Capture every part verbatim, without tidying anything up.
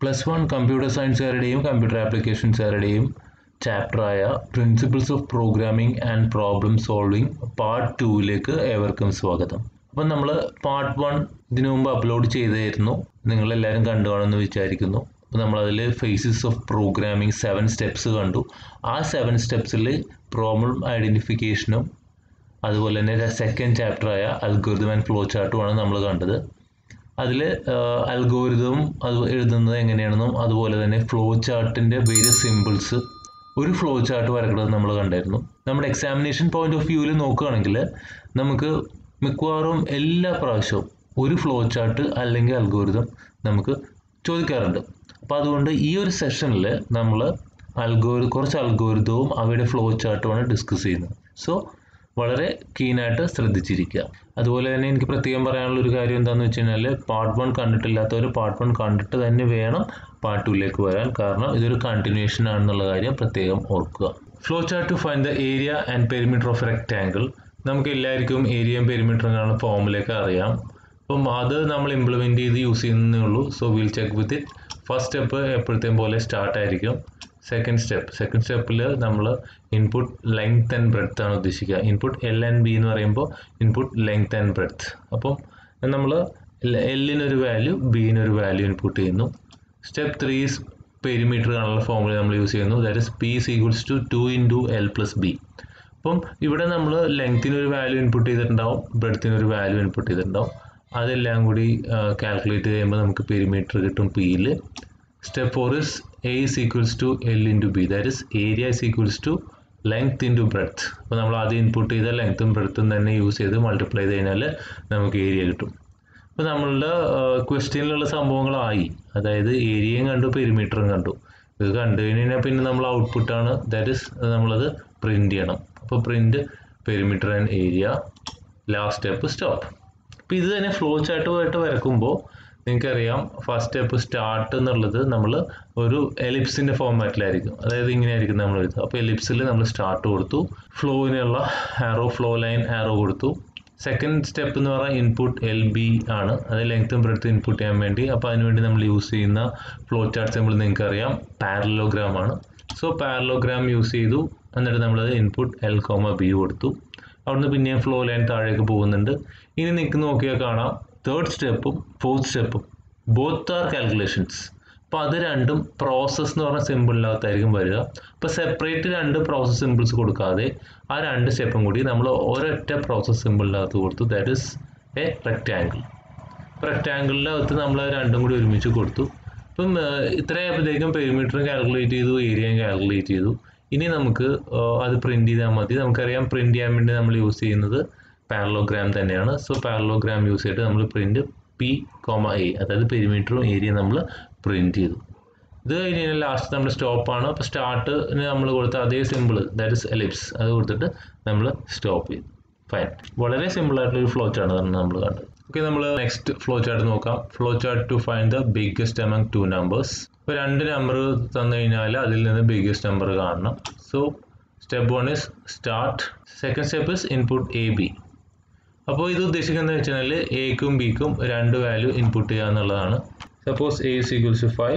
Plus one computer സയൻസുകാരുടെയും computer ആപ്ലിക്കേഷൻസുകാരുടെയും ചാപ്റ്ററായ principles of programming and problem solving part ടൂവിലേക്ക് ഏവർക്കും സ്വാഗതം. അപ്പം നമ്മൾ പാർട്ട് വൺ ഇതിനു മുമ്പ് അപ്ലോഡ് ചെയ്തായിരുന്നു, നിങ്ങളെല്ലാവരും കണ്ടു കാണുമെന്ന് വിചാരിക്കുന്നു. അപ്പോൾ നമ്മളതിൽ phases of programming seven steps കണ്ടു. ആ സെവൻ സ്റ്റെപ്സിൽ പ്രോബ്ലം ഐഡൻറ്റിഫിക്കേഷനും അതുപോലെ തന്നെ സെക്കൻഡ് ചാപ്റ്ററായ അൽഗോരിതം ആൻഡ് ഫ്ലോ ചാർട്ടുമാണ് നമ്മൾ കണ്ടത്. അതിൽ അൽഗോരിതം അത് എഴുതുന്നത് എങ്ങനെയാണെന്നും അതുപോലെ തന്നെ ഫ്ലോ ചാർട്ടിൻ്റെ വേരിയസ് സിമ്പിൾസ്, ഒരു ഫ്ലോ ചാർട്ട് വരക്കുന്നത് നമ്മൾ കണ്ടായിരുന്നു. നമ്മുടെ എക്സാമിനേഷൻ പോയിന്റ് ഓഫ് വ്യൂവിൽ നോക്കുകയാണെങ്കിൽ നമുക്ക് മിക്കവാറും എല്ലാ പ്രാവശ്യവും ഒരു ഫ്ലോ ചാർട്ട് അല്ലെങ്കിൽ അൽഗോരിതം നമുക്ക് ചോദിക്കാറുണ്ട്. അപ്പോൾ അതുകൊണ്ട് ഈ ഒരു സെഷനിൽ നമ്മൾ അൽഗോരി കുറച്ച് അൽഗോരിതവും അവയുടെ ഫ്ലോ ചാർട്ടുമാണ് ഡിസ്കസ് ചെയ്യുന്നത്. സോ വളരെ കീനായിട്ട് ശ്രദ്ധിച്ചിരിക്കുക. അതുപോലെ തന്നെ എനിക്ക് പ്രത്യേകം പറയാനുള്ള ഒരു കാര്യം എന്താണെന്ന് വെച്ച് കഴിഞ്ഞാൽ, പാർട്ട് വൺ കണ്ടിട്ടില്ലാത്തവർ പാർട്ട് വൺ കണ്ടിട്ട് തന്നെ വേണം പാർട്ട് ടൂയിലേക്ക് വരാൻ. കാരണം ഇതൊരു കണ്ടിന്യൂഷൻ ആണെന്നുള്ള കാര്യം പ്രത്യേകം ഓർക്കുക. Flow chart to find the area and perimeter of rectangle. നമുക്ക് എല്ലാവർക്കും ഏരിയയും പെരിമീറ്ററും കാണുന്ന ഫോമിലേക്ക് അറിയാം. അപ്പം അത് നമ്മൾ ഇംപ്ലിമെൻറ്റ് ചെയ്ത് യൂസ് ചെയ്യുന്നേ ഉള്ളൂ. So will check with it. First step എപ്പോഴത്തെയും പോലെ സ്റ്റാർട്ട് ആയിരിക്കും. സെക്കൻഡ് സ്റ്റെപ്പ് സെക്കൻഡ് സ്റ്റെപ്പിൽ നമ്മൾ ഇൻപുട്ട് ലെങ്ത് ആൻഡ് ബ്രെഡ്ത്ത് ആണ് ഉദ്ദേശിക്കുക. ഇൻപുട്ട് എൽ ആൻഡ് ബി എന്ന് പറയുമ്പോൾ ഇൻപുട്ട് ലെങ്ത് ആൻഡ് ബ്രെഡ്ത്ത്. അപ്പം നമ്മൾ എല്ലിനൊരു വാല്യൂ ബിനൊരു വാല്യൂ ഇൻപുട്ട് ചെയ്യുന്നു. സ്റ്റെപ്പ് ത്രീ ഈസ് പെരിമീറ്റർ കാണുന്ന ഫോമുല നമ്മൾ യൂസ് ചെയ്യുന്നു. That is P is equals to two into L plus B. അപ്പം ഇവിടെ നമ്മൾ ലെങ്ത്തിനൊരു വാല്യൂ ഇൻപുട്ട് ചെയ്തിട്ടുണ്ടാവും, ബ്രെഡ്ത്തിനൊരു വാല്യൂ ഇൻപുട്ട് ചെയ്തിട്ടുണ്ടാവും. അതെല്ലാം കൂടി കാൽക്കുലേറ്റ് ചെയ്യുമ്പോൾ നമുക്ക് പെരിമീറ്റർ കിട്ടും പിയിൽ. Step four is A is equals to L into B, that is area is equals to length into breadth. അപ്പോൾ നമ്മൾ ആദ്യം ഇൻപുട്ട് ചെയ്ത ലെങ്ത്തും ബ്രെഡ്ത്തും തന്നെ യൂസ് ചെയ്ത് മൾട്ടിപ്ലൈ ചെയ്ത് കഴിഞ്ഞാൽ നമുക്ക് ഏരിയ കിട്ടും. അപ്പോൾ നമ്മളുടെ ക്വസ്റ്റ്യനിലുള്ള സംഭവങ്ങളായി, അതായത് ഏരിയയും കണ്ടു പെരിമീറ്ററും കണ്ടു. ഇത് കണ്ടു കഴിഞ്ഞാൽ പിന്നെ നമ്മൾ ഔട്ട്പുട്ടാണ്, ദാറ്റ് ഇസ് നമ്മളത് പ്രിൻറ്റ് ചെയ്യണം. അപ്പോൾ print perimeter and area, last step stop. അപ്പോൾ ഇത് തന്നെ ഫ്ലോ ചാർട്ടുമായിട്ട് വരക്കുമ്പോൾ നിങ്ങൾക്കറിയാം, ഫസ്റ്റ് സ്റ്റെപ്പ് സ്റ്റാർട്ട് എന്നുള്ളത് നമ്മൾ ഒരു എലിപ്സിൻ്റെ ഫോർമാറ്റിലായിരിക്കും. അതായത് ഇങ്ങനെയായിരിക്കും നമ്മൾ എഴുതുക. അപ്പോൾ എലിപ്സിൽ നമ്മൾ സ്റ്റാർട്ട് കൊടുത്തു, ഫ്ലോവിനുള്ള ആരോ ഫ്ലോ ലൈൻ ആരോ കൊടുത്തു. സെക്കൻഡ് സ്റ്റെപ്പ് എന്ന് പറഞ്ഞാൽ ഇൻപുട്ട് എൽ ബി ആണ്, അത് ലെങ്ത്തും ബ്രെഡ്ത്തും ഇൻപുട്ട് ചെയ്യാൻ വേണ്ടി. അപ്പോൾ അതിനുവേണ്ടി നമ്മൾ യൂസ് ചെയ്യുന്ന ഫ്ലോ ചാർട്ട് സിമ്പിൾ നിങ്ങൾക്കറിയാം, പാരലോഗ്രാം ആണ്. സോ പാരലോഗ്രാം യൂസ് ചെയ്തു, എന്നിട്ട് നമ്മളത് ഇൻപുട്ട് എൽ കോമ ബി കൊടുത്തു. അവിടുന്ന് പിന്നെയും ഫ്ലോ ലൈൻ താഴേക്ക് പോകുന്നുണ്ട്. ഇനി നിങ്ങൾക്ക് നോക്കിയാൽ കാണാം, തേർഡ് സ്റ്റെപ്പും ഫോർത്ത് സ്റ്റെപ്പും ബോത്ത് ആർ കാൽക്കുലേഷൻസ്. അപ്പോൾ അത് രണ്ടും പ്രോസസ്സ് എന്ന് പറഞ്ഞ സിമ്പിളിനകത്തായിരിക്കും വരിക. അപ്പോൾ സെപ്പറേറ്റ് രണ്ട് പ്രോസസ് സിമ്പിൾസ് കൊടുക്കാതെ ആ രണ്ട് സ്റ്റെപ്പും കൂടി നമ്മൾ ഒരൊറ്റ പ്രോസസ് സിമ്പിളിനകത്ത് കൊടുത്തു. That is a rectangle. റെക്റ്റാങ്കിളിൻ്റെ അകത്ത് നമ്മൾ രണ്ടും കൂടി ഒരുമിച്ച് കൊടുത്തു. ഇപ്പം ഇത്രയായപ്പോഴത്തേക്കും പെരിമീറ്ററും കാൽക്കുലേറ്റ് ചെയ്തു, ഏരിയയും കാൽക്കുലേറ്റ് ചെയ്തു. ഇനി നമുക്ക് അത് പ്രിൻറ്റ് ചെയ്താൽ മതി. നമുക്കറിയാം പ്രിൻറ്റ് ചെയ്യാൻ വേണ്ടി നമ്മൾ യൂസ് ചെയ്യുന്നത് പാരലോഗ്രാം തന്നെയാണ്. സോ പാരലോഗ്രാം യൂസ് ചെയ്തിട്ട് നമ്മൾ പ്രിൻറ്റ് പി കോമ എ, അതായത് പെരിമീറ്ററും ഏരിയ നമ്മൾ പ്രിൻറ്റ് ചെയ്തു. ഇത് കഴിഞ്ഞ് കഴിഞ്ഞാൽ ലാസ്റ്റ് നമ്മൾ സ്റ്റോപ്പാണ്. അപ്പോൾ സ്റ്റാർട്ടിന് നമ്മൾ കൊടുത്ത അതേ സിമ്പിൾ, ദാറ്റ് ഇസ് എലിപ്സ്, അത് കൊടുത്തിട്ട് നമ്മൾ സ്റ്റോപ്പ് ചെയ്തു. ഫൈൻ. വളരെ സിമ്പിളായിട്ടുള്ളൊരു ഫ്ലോ ചാർട്ടാണ് നമ്മൾ കണ്ടത്. ഓക്കെ, നമ്മൾ നെക്സ്റ്റ് ഫ്ലോ ചാർട്ട് നോക്കാം. Flow chart to find the biggest among two numbers. ഇപ്പോൾ രണ്ട് നമ്പർ തന്നു കഴിഞ്ഞാൽ അതിൽ നിന്ന് ബിഗ്ഗസ്റ്റ് നമ്പർ കാണണം. So step one is start. Second step is input A B. അപ്പോൾ ഇത് ഉദ്ദേശിക്കുന്നത് വെച്ച് കഴിഞ്ഞാൽ എക്കും ബിക്കും രണ്ട് വാല്യൂ ഇൻപുട്ട് ചെയ്യുക എന്നുള്ളതാണ്. Suppose A is equals to five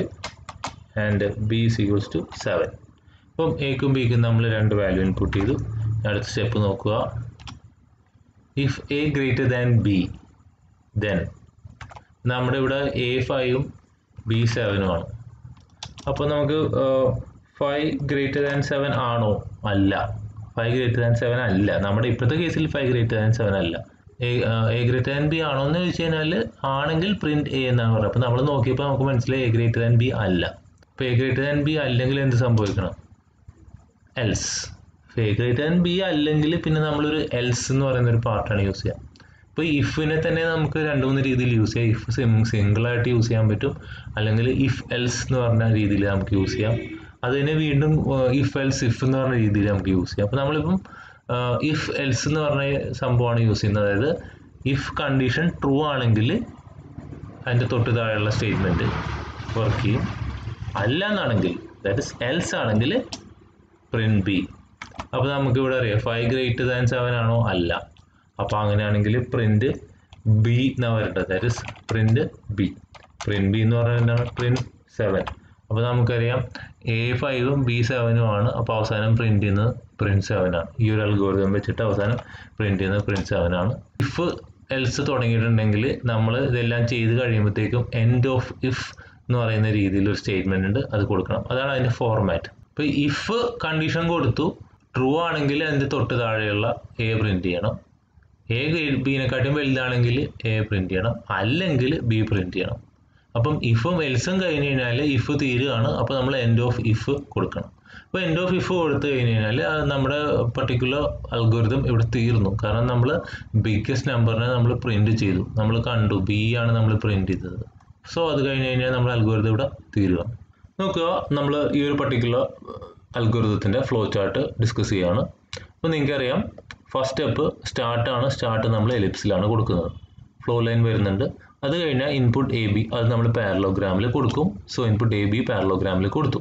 and B is equals to seven. അപ്പം എക്കും ബിക്കും നമ്മൾ രണ്ട് വാല്യൂ ഇൻപുട്ട് ചെയ്തു. അടുത്ത സ്റ്റെപ്പ് നോക്കുക. If A greater than B then, നമ്മുടെ ഇവിടെ എ ഫൈവും ബി സെവനുമാണ്. അപ്പോൾ നമുക്ക് ഫൈവ് ഗ്രേറ്റർ ദാൻ സെവൻ ആണോ? അല്ല, ഫൈവ് ഗ്രേറ്റർ ദാൻ സെവൻ അല്ല. നമ്മുടെ ഇപ്പോഴത്തെ കേസിൽ ഫൈവ് ഗ്രേറ്റർ ദാൻ സെവൻ അല്ല. A A greater than B ആണോ എന്ന് ചോദിച്ചു കഴിഞ്ഞാൽ ആണെങ്കിൽ പ്രിൻറ്റ് എ എന്നാണ് പറയുന്നത്. അപ്പോൾ നമ്മൾ നോക്കിയപ്പോൾ നമുക്ക് മനസ്സിലായി എ ഗ്രേറ്റർ ദാൻ ബി അല്ല. അപ്പോൾ എ ഗ്രേറ്റർ ദാൻ ബി അല്ലെങ്കിൽ എന്ത് സംഭവിക്കണം? Else. A greater than B അല്ലെങ്കിൽ പിന്നെ നമ്മളൊരു എൽസ് എന്ന് പറയുന്ന ഒരു പാർട്ടാണ് യൂസ് ചെയ്യുക. ഇപ്പോൾ ഇഫിനെ തന്നെ നമുക്ക് രണ്ട് മൂന്ന് രീതിയിൽ യൂസ് ചെയ്യാം. ഇഫ് സിം സിംഗിളായിട്ട് യൂസ് ചെയ്യാൻ പറ്റും, അല്ലെങ്കിൽ ഇഫ് എൽസ് എന്ന് പറഞ്ഞ രീതിയിൽ നമുക്ക് യൂസ് ചെയ്യാം. അത് തന്നെ വീണ്ടും ഇഫ് എൽസ് ഇഫ് എന്ന് പറഞ്ഞ രീതിയിൽ നമുക്ക് യൂസ് ചെയ്യാം. അപ്പോൾ നമ്മളിപ്പം ഇഫ് എൽസ് എന്ന് പറഞ്ഞ സംഭവമാണ് യൂസ് ചെയ്യുന്നത്. അതായത് ഇഫ് കണ്ടീഷൻ ട്രൂ ആണെങ്കിൽ അതിൻ്റെ തൊട്ട് താഴെയുള്ള സ്റ്റേറ്റ്മെൻറ്റ് വർക്ക് ചെയ്യും. അല്ല എന്നാണെങ്കിൽ, ദാറ്റ് ഇസ് എൽസ് ആണെങ്കിൽ പ്രിൻറ്റ് ബി. അപ്പോൾ നമുക്കിവിടെ അറിയാം ഫൈവ് ഗ്രേറ്റർ ദാൻ സെവൻ ആണോ? അല്ല. അപ്പോൾ അങ്ങനെയാണെങ്കിൽ പ്രിൻറ്റ് ബി എന്നാണ് വരേണ്ടത്. That is print B. Print B എന്ന് പറഞ്ഞാൽ എന്താണ്? Print seven. അപ്പോൾ നമുക്കറിയാം എ ഫൈവും ബി സെവനും ആണ്. അപ്പോൾ അവസാനം പ്രിന്റ് ചെയ്യുന്നത് പ്രിന്റ് സെവൻ ആണ്. ഈ ഒരു അൽഗോരിതം വെച്ചിട്ട് അവസാനം പ്രിന്റ് ചെയ്യുന്നത് പ്രിന്റ് സെവൻ ആണ്. ഇഫ് എൽസ് തുടങ്ങിയിട്ടുണ്ടെങ്കിൽ നമ്മൾ ഇതെല്ലാം ചെയ്ത് കഴിയുമ്പോഴത്തേക്കും എൻഡ് ഓഫ് ഇഫ് എന്ന് പറയുന്ന രീതിയിൽ ഒരു സ്റ്റേറ്റ്മെന്റ് ഉണ്ട്, അത് കൊടുക്കണം. അതാണ് അതിൻ്റെ ഫോർമാറ്റ്. ഇപ്പോൾ ഇഫ് കണ്ടീഷൻ കൊടുത്തു ട്രൂ ആണെങ്കിൽ അതിൻ്റെ തൊട്ട് താഴെയുള്ള എ പ്രിന്റ് ചെയ്യണം. എ ബീനെക്കാട്ടും വലുതാണെങ്കിൽ എ പ്രിന്റ് ചെയ്യണം, അല്ലെങ്കിൽ ബി പ്രിന്റ് ചെയ്യണം. അപ്പം ഇഫും എൽസും കഴിഞ്ഞ് കഴിഞ്ഞാൽ ഇഫ് തീരുകയാണ്. അപ്പോൾ നമ്മൾ എൻഡ് ഓഫ് ഇഫ് കൊടുക്കണം. അപ്പോൾ എൻഡ് ഓഫ് ഇഫ് കൊടുത്തു കഴിഞ്ഞ് കഴിഞ്ഞാൽ നമ്മുടെ പർട്ടിക്കുലർ അൽഗോരിതം ഇവിടെ തീർന്നു. കാരണം നമ്മൾ ബിഗ്ഗസ്റ്റ് നമ്പറിനെ നമ്മൾ പ്രിന്റ് ചെയ്തു, നമ്മൾ കണ്ടു ബി ആണ് നമ്മൾ പ്രിന്റ് ചെയ്തത്. സോ അത് കഴിഞ്ഞ് കഴിഞ്ഞാൽ നമ്മൾ അൽഗോരിതം ഇവിടെ തീരുക. നോക്കുക, നമ്മൾ ഈ ഒരു പർട്ടിക്കുലർ അൽഗോരിതത്തിൻ്റെ ഫ്ലോ ചാർട്ട് ഡിസ്കസ് ചെയ്യുകയാണ്. അപ്പോൾ നിങ്ങൾക്കറിയാം ഫസ്റ്റ് സ്റ്റെപ്പ് സ്റ്റാർട്ടാണ്. സ്റ്റാർട്ട് നമ്മൾ എലിപ്സിലാണ് കൊടുക്കുന്നത്. ഫ്ലോ ലൈൻ വരുന്നുണ്ട്. അത് കഴിഞ്ഞാൽ ഇൻപുട്ട് എ ബി, അത് നമ്മൾ പാരലോഗ്രാമിൽ കൊടുക്കും. സോ ഇൻപുട്ട് എ ബി പാരലോഗ്രാമിൽ കൊടുത്തു.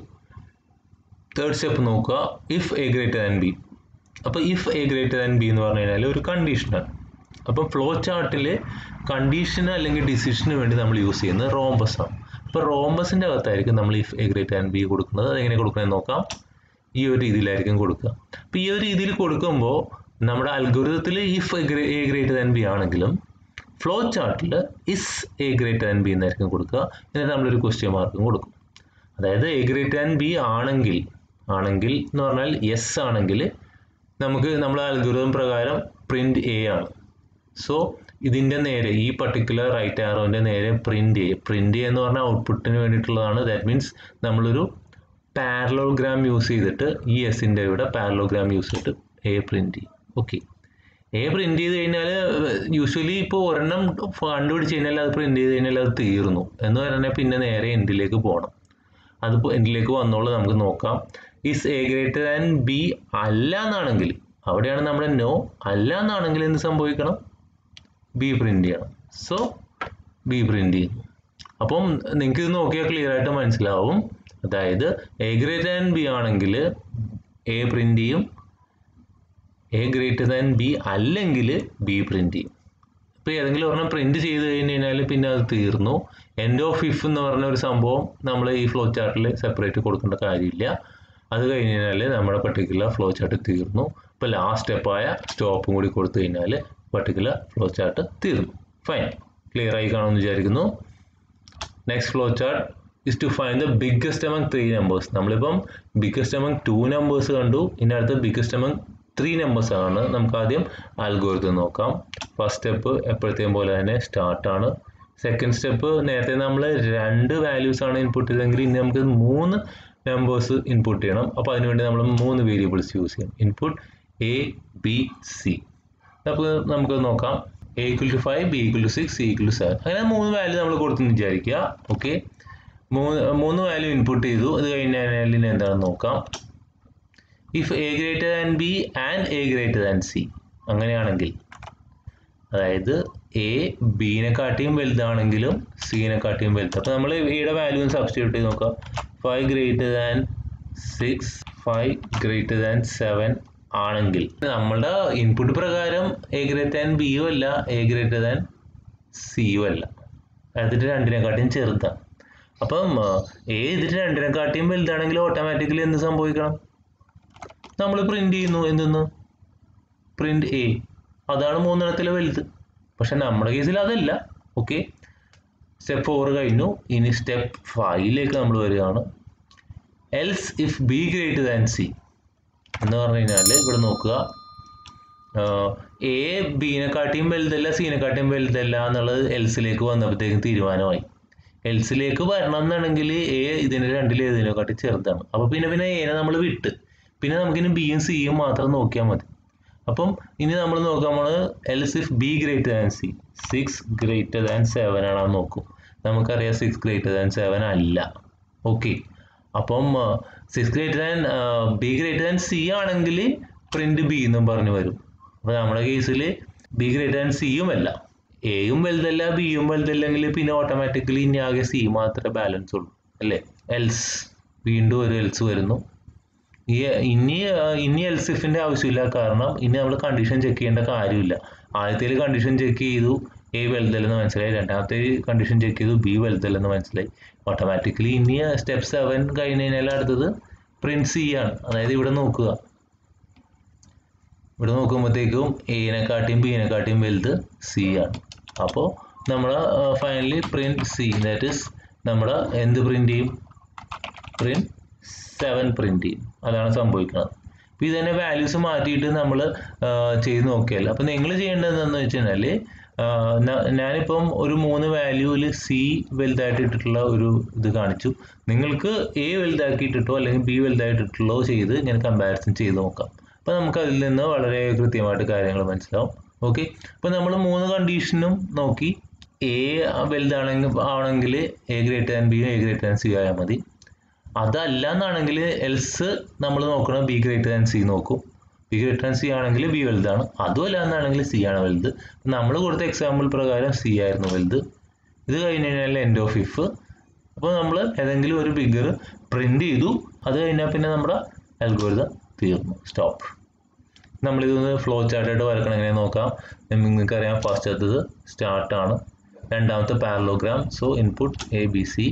തേർഡ് സ്റ്റെപ്പ് നോക്കുക, if A greater than B. അപ്പോൾ if A greater than B എന്ന് പറഞ്ഞു കഴിഞ്ഞാൽ ഒരു കണ്ടീഷനാണ്. അപ്പോൾ ഫ്ലോ ചാർട്ടിൽ കണ്ടീഷന് അല്ലെങ്കിൽ ഡിസിഷന് വേണ്ടി നമ്മൾ യൂസ് ചെയ്യുന്നത് റോംബസ് ആണ്. അപ്പോൾ റോംബസിൻ്റെ അകത്തായിരിക്കും നമ്മൾ if A greater than B കൊടുക്കുന്നത്. അതെങ്ങനെ കൊടുക്കണമെന്ന് നോക്കാം. ഈ ഒരു രീതിയിലായിരിക്കും കൊടുക്കുക. അപ്പോൾ ഈ ഒരു രീതിയിൽ കൊടുക്കുമ്പോൾ നമ്മുടെ അൽഗോരിതത്തിൽ if A greater than B ആണെങ്കിലും ഫ്ലോ ചാർട്ടിൽ is A greater than B എന്നായിരിക്കും കൊടുക്കുക. എന്നിട്ട് നമ്മളൊരു ക്വസ്റ്റ്യൻ മാർക്കും കൊടുക്കും. അതായത് എ ഗ്രേറ്റർ ദാൻ ബി ആണെങ്കിൽ ആണെങ്കിൽ എന്ന് പറഞ്ഞാൽ യെസ് ആണെങ്കിൽ നമുക്ക് നമ്മുടെ അൽഗോരിതം പ്രകാരം പ്രിന്റ് എ ആണ്. സോ ഇതിൻ്റെ നേരെ ഈ പർട്ടിക്കുലർ റൈറ്റ് ആരോൻ്റെ നേരെ പ്രിന്റ് എ. പ്രിന്റ് എ എന്ന് പറഞ്ഞാൽ ഔട്ട്പുട്ടിന് വേണ്ടിയിട്ടുള്ളതാണ്. ദാറ്റ് മീൻസ് നമ്മളൊരു പാരലോഗ്രാം യൂസ് ചെയ്തിട്ട് ഈ എസിൻ്റെ ഇവിടെ പാരലോഗ്രാം യൂസ് ചെയ്തിട്ട് എ പ്രിന്റ് ചെയ്യും. ഓക്കെ, എ പ്രിന്റ് ചെയ്ത് കഴിഞ്ഞാൽ യൂഷ്വലി ഇപ്പോൾ ഒരെണ്ണം കണ്ടുപിടിച്ച് കഴിഞ്ഞാൽ അത് പ്രിന്റ് ചെയ്ത് കഴിഞ്ഞാൽ അത് തീർന്നു എന്ന് പറഞ്ഞാൽ പിന്നെ നേരെ എൻഡിലേക്ക് പോകണം. അതിപ്പോൾ എൻഡിലേക്ക് വന്നോളൂ. നമുക്ക് നോക്കാം. Is A greater than B അല്ല എന്നാണെങ്കിൽ, അവിടെയാണ് നമ്മുടെ നോ. അല്ല എന്നാണെങ്കിൽ എന്ത് സംഭവിക്കണം? ബി പ്രിന്റ് ചെയ്യണം. സോ ബി പ്രിന്റ് ചെയ്യുന്നു. അപ്പം നിങ്ങൾക്ക് ഇത് നോക്കിയാൽ ക്ലിയർ ആയിട്ട് മനസ്സിലാവും. അതായത് എ ഗ്രേറ്റർ ദാൻ ബി ആണെങ്കിൽ എ പ്രിന്റ് ചെയ്യും, എ ഗ്രേറ്റർ ദാൻ ബി അല്ലെങ്കിൽ ബി പ്രിന്റ് ചെയ്യും. ഇപ്പോൾ ഏതെങ്കിലും ഒരെണ്ണം പ്രിന്റ് ചെയ്ത് കഴിഞ്ഞ് കഴിഞ്ഞാൽ പിന്നെ അത് തീർന്നു. എൻഡ് ഓഫ് ഇഫ് എന്ന് പറഞ്ഞ ഒരു സംഭവം നമ്മൾ ഈ ഫ്ലോ ചാർട്ടിൽ സെപ്പറേറ്റ് കൊടുക്കേണ്ട കാര്യമില്ല. അത് കഴിഞ്ഞ് കഴിഞ്ഞാൽ നമ്മുടെ പർട്ടിക്കുലർ ഫ്ലോ ചാർട്ട് തീർന്നു. ഇപ്പോൾ ലാസ്റ്റ് സ്റ്റെപ്പായ സ്റ്റോപ്പും കൂടി കൊടുത്തു കഴിഞ്ഞാൽ പർട്ടിക്കുലർ ഫ്ലോ ചാർട്ട് തീർന്നു. ഫൈൻ, ക്ലിയർ ആയി കാണുമെന്ന് വിചാരിക്കുന്നു. Next flow chart is to find the biggest among three numbers. നമ്മളിപ്പം ബിഗ്ഗസ്റ്റ് among ടു നമ്പേഴ്സ് കണ്ടു. ഇനി അടുത്ത ബിഗ്ഗസ്റ്റ് among ത്രീ നമ്പേഴ്സ് ആണ്. നമുക്ക് ആദ്യം അൽഗോരിതം നോക്കാം. ഫസ്റ്റ് സ്റ്റെപ്പ് എപ്പോഴത്തെയും പോലെ തന്നെ സ്റ്റാർട്ടാണ്. സെക്കൻഡ് സ്റ്റെപ്പ് നേരത്തെ നമ്മൾ രണ്ട് വാല്യൂസ് ആണ് ഇൻപുട്ട് ചെയ്തെങ്കിൽ ഇനി നമുക്ക് മൂന്ന് നമ്പേഴ്സ് ഇൻപുട്ട് ചെയ്യണം. അപ്പോൾ അതിനുവേണ്ടി നമ്മൾ മൂന്ന് വേരിയബിൾസ് യൂസ് ചെയ്യും. Input A B C. നമുക്ക് നമുക്ക് നോക്കാം. A equal to five, B equal to six, C equal to seven. അങ്ങനെ മൂന്ന് വാല്യൂ നമ്മൾ കൊടുത്തെന്ന് വിചാരിക്കുക. ഓക്കെ, മൂന്ന് മൂന്ന് വാല്യൂ ഇൻപുട്ട് ചെയ്തു. അത് കഴിഞ്ഞാൽ ഇനി എന്താണെന്ന് നോക്കാം. If A greater than B and A greater than C, അങ്ങനെയാണെങ്കിൽ അതായത് എ ബീനെക്കാട്ടിയും വലുതാണെങ്കിലും സീനെക്കാട്ടിയും വലുത്. അപ്പോൾ നമ്മൾ എയുടെ വാല്യൂ സബ്സ്റ്റിറ്റ്യൂട്ട് ചെയ്ത് നോക്കാം. Five greater than six, five greater than seven ആണെങ്കിൽ നമ്മളുടെ ഇൻപുട്ട് പ്രകാരം എ ഗ്രേറ്റർ ദാൻ ബിയും അല്ല എ ഗ്രേറ്റർ ദാൻ സിയും അല്ല, അതിട്ട് രണ്ടിനെക്കാട്ടിയും ചെറുതാണ്. അപ്പം എ ഇതിട്ട് രണ്ടിനെക്കാട്ടിയും വലുതാണെങ്കിൽ ഓട്ടോമാറ്റിക്കലി എന്ത് സംഭവിക്കണം? നമ്മൾ പ്രിന്റ് ചെയ്യുന്നു. എന്തെന്ന്? Print A. അതാണ് മൂന്നെണ്ണത്തിലെ വലുത്. പക്ഷെ നമ്മുടെ കേസിൽ അതല്ല. ഓക്കെ, സ്റ്റെപ്പ് ഫോർ കഴിഞ്ഞു. ഇനി സ്റ്റെപ്പ് ഫൈവിലേക്ക് നമ്മൾ വരികയാണ്. Else if B greater than C എന്ന് പറഞ്ഞു കഴിഞ്ഞാൽ ഇവിടെ നോക്കുക. എ ബീനെക്കാട്ടിയും വലുതല്ല സീനെക്കാട്ടിയും വലുതല്ല എന്നുള്ളത് എൽസിലേക്ക് വന്നപ്പോഴത്തേക്കും തീരുമാനമായി. എൽസിലേക്ക് വരണം എന്നാണെങ്കിൽ എ ഇതിൻ്റെ രണ്ടിൽ ഏതിനെക്കാട്ടി ചെറുതാണ്. അപ്പോൾ പിന്നെ പിന്നെ എനെ നമ്മൾ വിട്ട് പിന്നെ നമുക്കിനി ബിയും സിയും മാത്രം നോക്കിയാൽ മതി. അപ്പം ഇനി നമ്മൾ നോക്കാം. നമ്മൾ else if B greater than C, six greater than seven ആണെന്ന് നോക്കും. നമുക്കറിയാം സിക്സ് ഗ്രേറ്റർ ദാൻ സെവൻ അല്ല. ഓക്കെ, അപ്പം six greater than B greater than C ആണെങ്കിൽ പ്രിന്റ് ബി എന്നും പറഞ്ഞു വരും. അപ്പോൾ നമ്മുടെ കേസിൽ ബി ഗ്രേറ്റർ ദാൻ സിയും അല്ല, എയും വലുതല്ല ബിയും വലുതല്ലെങ്കിൽ പിന്നെ ഓട്ടോമാറ്റിക്കലി ഇനി ആകെ സി മാത്രമേ ബാലൻസ് ഉള്ളൂ അല്ലേ. എൽസ്, വീണ്ടും ഒരു എൽസ് വരുന്നു. ഈ ഇനി ഇനി എൽസിഫിൻ്റെ ആവശ്യമില്ല. കാരണം ഇനി നമ്മൾ കണ്ടീഷൻ ചെക്ക് ചെയ്യേണ്ട കാര്യമില്ല. ആദ്യത്തേൽ കണ്ടീഷൻ ചെക്ക് ചെയ്തു, എ വലുതല്ലെന്ന് മനസ്സിലായി. രണ്ടാമത്തെ കണ്ടീഷൻ ചെക്ക് ചെയ്തു, ബി വലുതല്ലെന്ന് മനസ്സിലായി. ഓട്ടോമാറ്റിക്കലി ഇനി സ്റ്റെപ്പ് സെവൻ കഴിഞ്ഞ് കഴിഞ്ഞാൽ അടുത്തത് പ്രിന്റ് സി ആണ്. അതായത് ഇവിടെ നോക്കുക, ഇവിടെ നോക്കുമ്പോഴത്തേക്കും എനെക്കാട്ടിയും ബിനെക്കാട്ടിയും വലുത് സി ആണ്. അപ്പോൾ നമ്മൾ finally print C, that is നമ്മുടെ എന്ത് പ്രിന്റ് ചെയ്യും, പ്രിന്റ് സെവൻ പ്രിന്റ് ചെയ്യും. അതാണ് സംഭവിക്കുന്നത്. അപ്പോൾ ഇത് തന്നെ വാല്യൂസ് മാറ്റിയിട്ട് നമ്മൾ ചെയ്ത് നോക്കിയാൽ, അപ്പോൾ നിങ്ങൾ ചെയ്യേണ്ടത് എന്താണെന്ന് വെച്ച് കഴിഞ്ഞാൽ, ഞാനിപ്പം ഒരു മൂന്ന് വാല്യൂവിൽ സി വലുതായിട്ട് ഇട്ടിട്ടുള്ള ഒരു ഇത് കാണിച്ചു. നിങ്ങൾക്ക് എ വലുതാക്കിയിട്ടിട്ടോ അല്ലെങ്കിൽ ബി വലുതായിട്ടിട്ടുള്ളോ ചെയ്ത് ഇങ്ങനെ കമ്പാരിസൺ ചെയ്ത് നോക്കാം. അപ്പോൾ നമുക്ക് അതിൽ നിന്ന് വളരെ കൃത്യമായിട്ട് കാര്യങ്ങൾ മനസ്സിലാവും. ഓക്കെ, അപ്പോൾ നമ്മൾ മൂന്ന് കണ്ടീഷനും നോക്കി. എ വലുതാണെങ്കിൽ ആണെങ്കിൽ എ ഗ്രേറ്റർ ദാൻ ബിയും എ ഗ്രേറ്റർ ദാൻ സി ആയാൽ മതി. അതല്ല എന്നാണെങ്കിൽ എൽസ് നമ്മൾ നോക്കണം ബി ഗ്രേറ്റർ ദാൻ സി നോക്കും. ബി ഗ്രേറ്റർ ദാൻ സി ആണെങ്കിൽ ബി വലുതാണ്, അതുമല്ല എന്നാണെങ്കിൽ സി ആണ് വലുത്. നമ്മൾ കൊടുത്ത എക്സാമ്പിൾ പ്രകാരം സി ആയിരുന്നു വലുത്. ഇത് കഴിഞ്ഞ് കഴിഞ്ഞാൽ എൻഡ് ഓഫ് ഇഫ്. അപ്പോൾ നമ്മൾ ഏതെങ്കിലും ഒരു ഫിഗർ പ്രിന്റ് ചെയ്തു, അത് കഴിഞ്ഞാൽ പിന്നെ നമ്മുടെ അൽഗോരിതം തീർന്നു, സ്റ്റോപ്പ്. നമ്മളിതൊന്ന് ഫ്ലോ ചാർട്ടായിട്ട് വരക്കണം. എങ്ങനെ നോക്കാം, നിങ്ങൾക്കറിയാം ഫസ്റ്റത്തത് സ്റ്റാർട്ടാണ്, രണ്ടാമത്തെ parallelogram, so input A B C.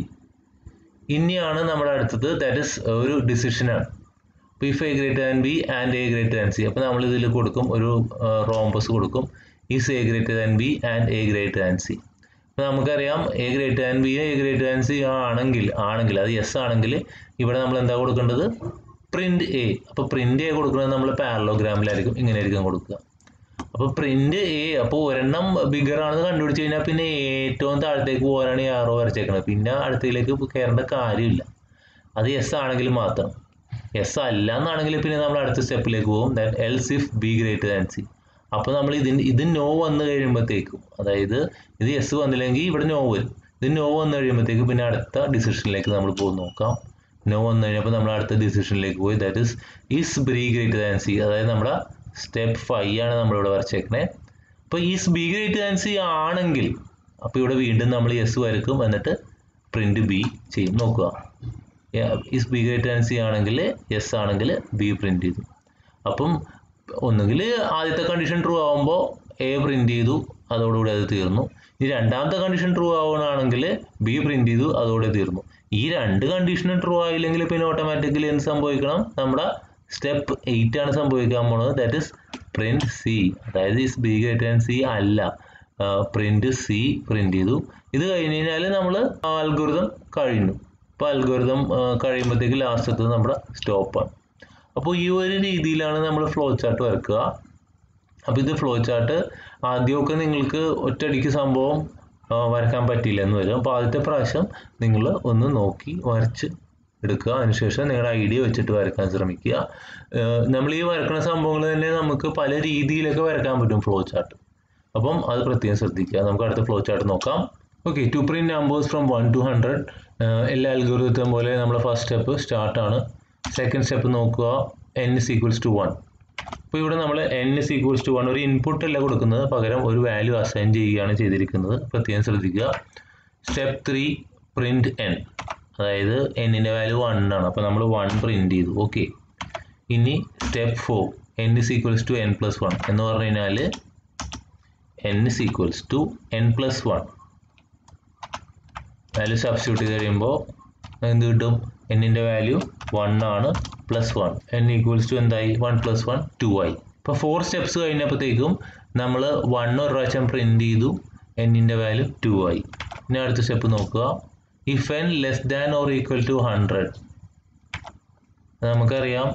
ഇനിയാണ് നമ്മുടെ അടുത്തത്, ദാറ്റ് ഇസ് ഒരു ഡിസിഷനാണ്. അപ്പോൾ if A greater than B and A greater than C. അപ്പോൾ നമ്മൾ ഇതിൽ കൊടുക്കും ഒരു റോംബസ് കൊടുക്കും, is A greater than B and A greater than C. അപ്പോൾ നമുക്കറിയാം A greater than B A greater than C ആണെങ്കിൽ ആണെങ്കിൽ അത് യെസ് ആണെങ്കിൽ ഇവിടെ നമ്മൾ എന്താ കൊടുക്കേണ്ടത്, പ്രിന്റ് എ. അപ്പോൾ പ്രിന്റ് എ കൊടുക്കുന്നത് നമ്മൾ പാരലോഗ്രാമിലായിരിക്കും, ഇങ്ങനെ ആയിരിക്കും കൊടുക്കുക. അപ്പോൾ പ്രിന്റ് എ, അപ്പോൾ ഒരെണ്ണം ബിഗർ ആണെന്ന് കണ്ടുപിടിച്ച് കഴിഞ്ഞാൽ പിന്നെ ഏറ്റവും താഴത്തേക്ക് പോകാനാണ് ഈ ആറോ വരച്ചേക്കുന്നത്. പിന്നെ അടുത്തതിലേക്ക് കയറേണ്ട കാര്യമില്ല, അത് യെസ് ആണെങ്കിൽ മാത്രം. യെസ് അല്ല എന്നാണെങ്കിൽ പിന്നെ നമ്മൾ അടുത്ത സ്റ്റെപ്പിലേക്ക് പോകും, that else if B greater than C. അപ്പോൾ നമ്മൾ ഇതിന് ഇത് നോ വന്നു കഴിയുമ്പോഴത്തേക്കും, അതായത് ഇത് യെസ് വന്നില്ലെങ്കിൽ ഇവിടെ നോ വരും. ഇത് നോ വന്നു കഴിയുമ്പോഴത്തേക്കും പിന്നെ അടുത്ത ഡിസിഷനിലേക്ക് നമ്മൾ പോയി നോക്കാം. നോ വന്നു കഴിഞ്ഞപ്പോൾ നമ്മൾ അടുത്ത ഡിസിഷനിലേക്ക് പോയി, that is is B greater than C. അതായത് നമ്മുടെ സ്റ്റെപ്പ് ഫൈവ് ആണ് നമ്മളിവിടെ വരച്ചേക്കണേ. അപ്പോൾ is B greater than C ആണെങ്കിൽ അപ്പോൾ ഇവിടെ വീണ്ടും നമ്മൾ യെസ് വരക്കും, എന്നിട്ട് പ്രിന്റ് ബി ചെയ്യും. നോക്കുക, is B greater than C ആണെങ്കിൽ യെസ് ആണെങ്കിൽ ബി പ്രിന്റ് ചെയ്തു. അപ്പം ഒന്നുകിൽ ആദ്യത്തെ കണ്ടീഷൻ ട്രൂ ആകുമ്പോൾ എ പ്രിന്റ് ചെയ്തു, അതോടുകൂടി അത് തീർന്നു. ഇനി രണ്ടാമത്തെ കണ്ടീഷൻ ട്രൂ ആവുകയാണെങ്കിൽ ബി പ്രിന്റ് ചെയ്തു, അതോടെ തീർന്നു. ഈ രണ്ട് കണ്ടീഷനും ട്രൂ ആയില്ലെങ്കിൽ പിന്നെ ഓട്ടോമാറ്റിക്കലി എന്ത് സംഭവിക്കണം, നമ്മുടെ സ്റ്റെപ്പ് എയ്റ്റ് ആണ് സംഭവിക്കാൻ പോണത്, ദാറ്റ് ഇസ് പ്രിന്റ് സി. അതായത് is B greater than C അല്ല, പ്രിന്റ് സി പ്രിന്റ് ചെയ്തു. ഇത് കഴിഞ്ഞ് കഴിഞ്ഞാൽ നമ്മൾ അൽഗോരിതം കഴിഞ്ഞു. അപ്പോൾ അൽഗോരിതം കഴിയുമ്പോഴത്തേക്ക് ലാസ്റ്റത്തെ നമ്മുടെ സ്റ്റോപ്പാണ്. അപ്പോൾ ഈ ഒരു രീതിയിലാണ് നമ്മൾ ഫ്ലോ ചാർട്ട് വരക്കുക. അപ്പോൾ ഇത് ഫ്ലോ ചാർട്ട് ആദ്യമൊക്കെ നിങ്ങൾക്ക് ഒറ്റയടിക്ക് സംഭവം വരക്കാൻ പറ്റിയില്ല എന്ന് വരും. അപ്പോൾ ആദ്യത്തെ പ്രാവശ്യം നിങ്ങൾ ഒന്ന് നോക്കി വരച്ച് എടുക്കുക, അതിനുശേഷം നിങ്ങളുടെ ഐഡിയ വെച്ചിട്ട് വരക്കാൻ ശ്രമിക്കുക. നമ്മൾ ഈ വരക്കുന്ന സംഭവങ്ങൾ തന്നെ നമുക്ക് പല രീതിയിലൊക്കെ വരക്കാൻ പറ്റും ഫ്ലോ ചാർട്ട്. അപ്പം അത് പ്രത്യേകം ശ്രദ്ധിക്കുക. നമുക്ക് അടുത്ത ഫ്ലോ ചാർട്ട് നോക്കാം. Okay, to print numbers from one to hundred. എല്ലാ അൽഗോരിതം പോലെ നമ്മൾ ഫസ്റ്റ് സ്റ്റെപ്പ് സ്റ്റാർട്ടാണ്. സെക്കൻഡ് സ്റ്റെപ്പ് നോക്കുക, N is equals to one. അപ്പോൾ ഇവിടെ നമ്മൾ N is equals to one ഒരു ഇൻപുട്ട് അല്ല കൊടുക്കുന്നത്, പകരം ഒരു വാല്യൂ അസൈൻ ചെയ്യുകയാണ് ചെയ്തിരിക്കുന്നത്. പ്രത്യേകം ശ്രദ്ധിക്കുക. സ്റ്റെപ്പ് ത്രീ പ്രിന്റ് എൻ, അതായത് എന്നിൻ്റെ വാല്യൂ വൺ ആണ്. അപ്പോൾ നമ്മൾ വൺ പ്രിന്റ് ചെയ്തു. ഓക്കെ, ഇനി step four N is equals to N plus one എന്ന് പറഞ്ഞു കഴിഞ്ഞാൽ N is equals to N plus one value substitute ചെയ്ത് കഴിയുമ്പോൾ എന്ത് കിട്ടും, എന്നിൻ്റെ വാല്യൂ വൺ ആണ്, plus one, N equals to എന്തായി, വൺ പ്ലസ് വൺ ടു ആയി. ഇപ്പോൾ ഫോർ സ്റ്റെപ്സ് കഴിഞ്ഞപ്പോഴത്തേക്കും നമ്മൾ വൺ ഒരു പ്രാവശ്യം പ്രിന്റ് ചെയ്തു, എന്നിൻ്റെ വാല്യൂ ടു ആയി. ഇനി അടുത്ത സ്റ്റെപ്പ് നോക്കുക, if N less than or equal to hundred. നമുക്കറിയാം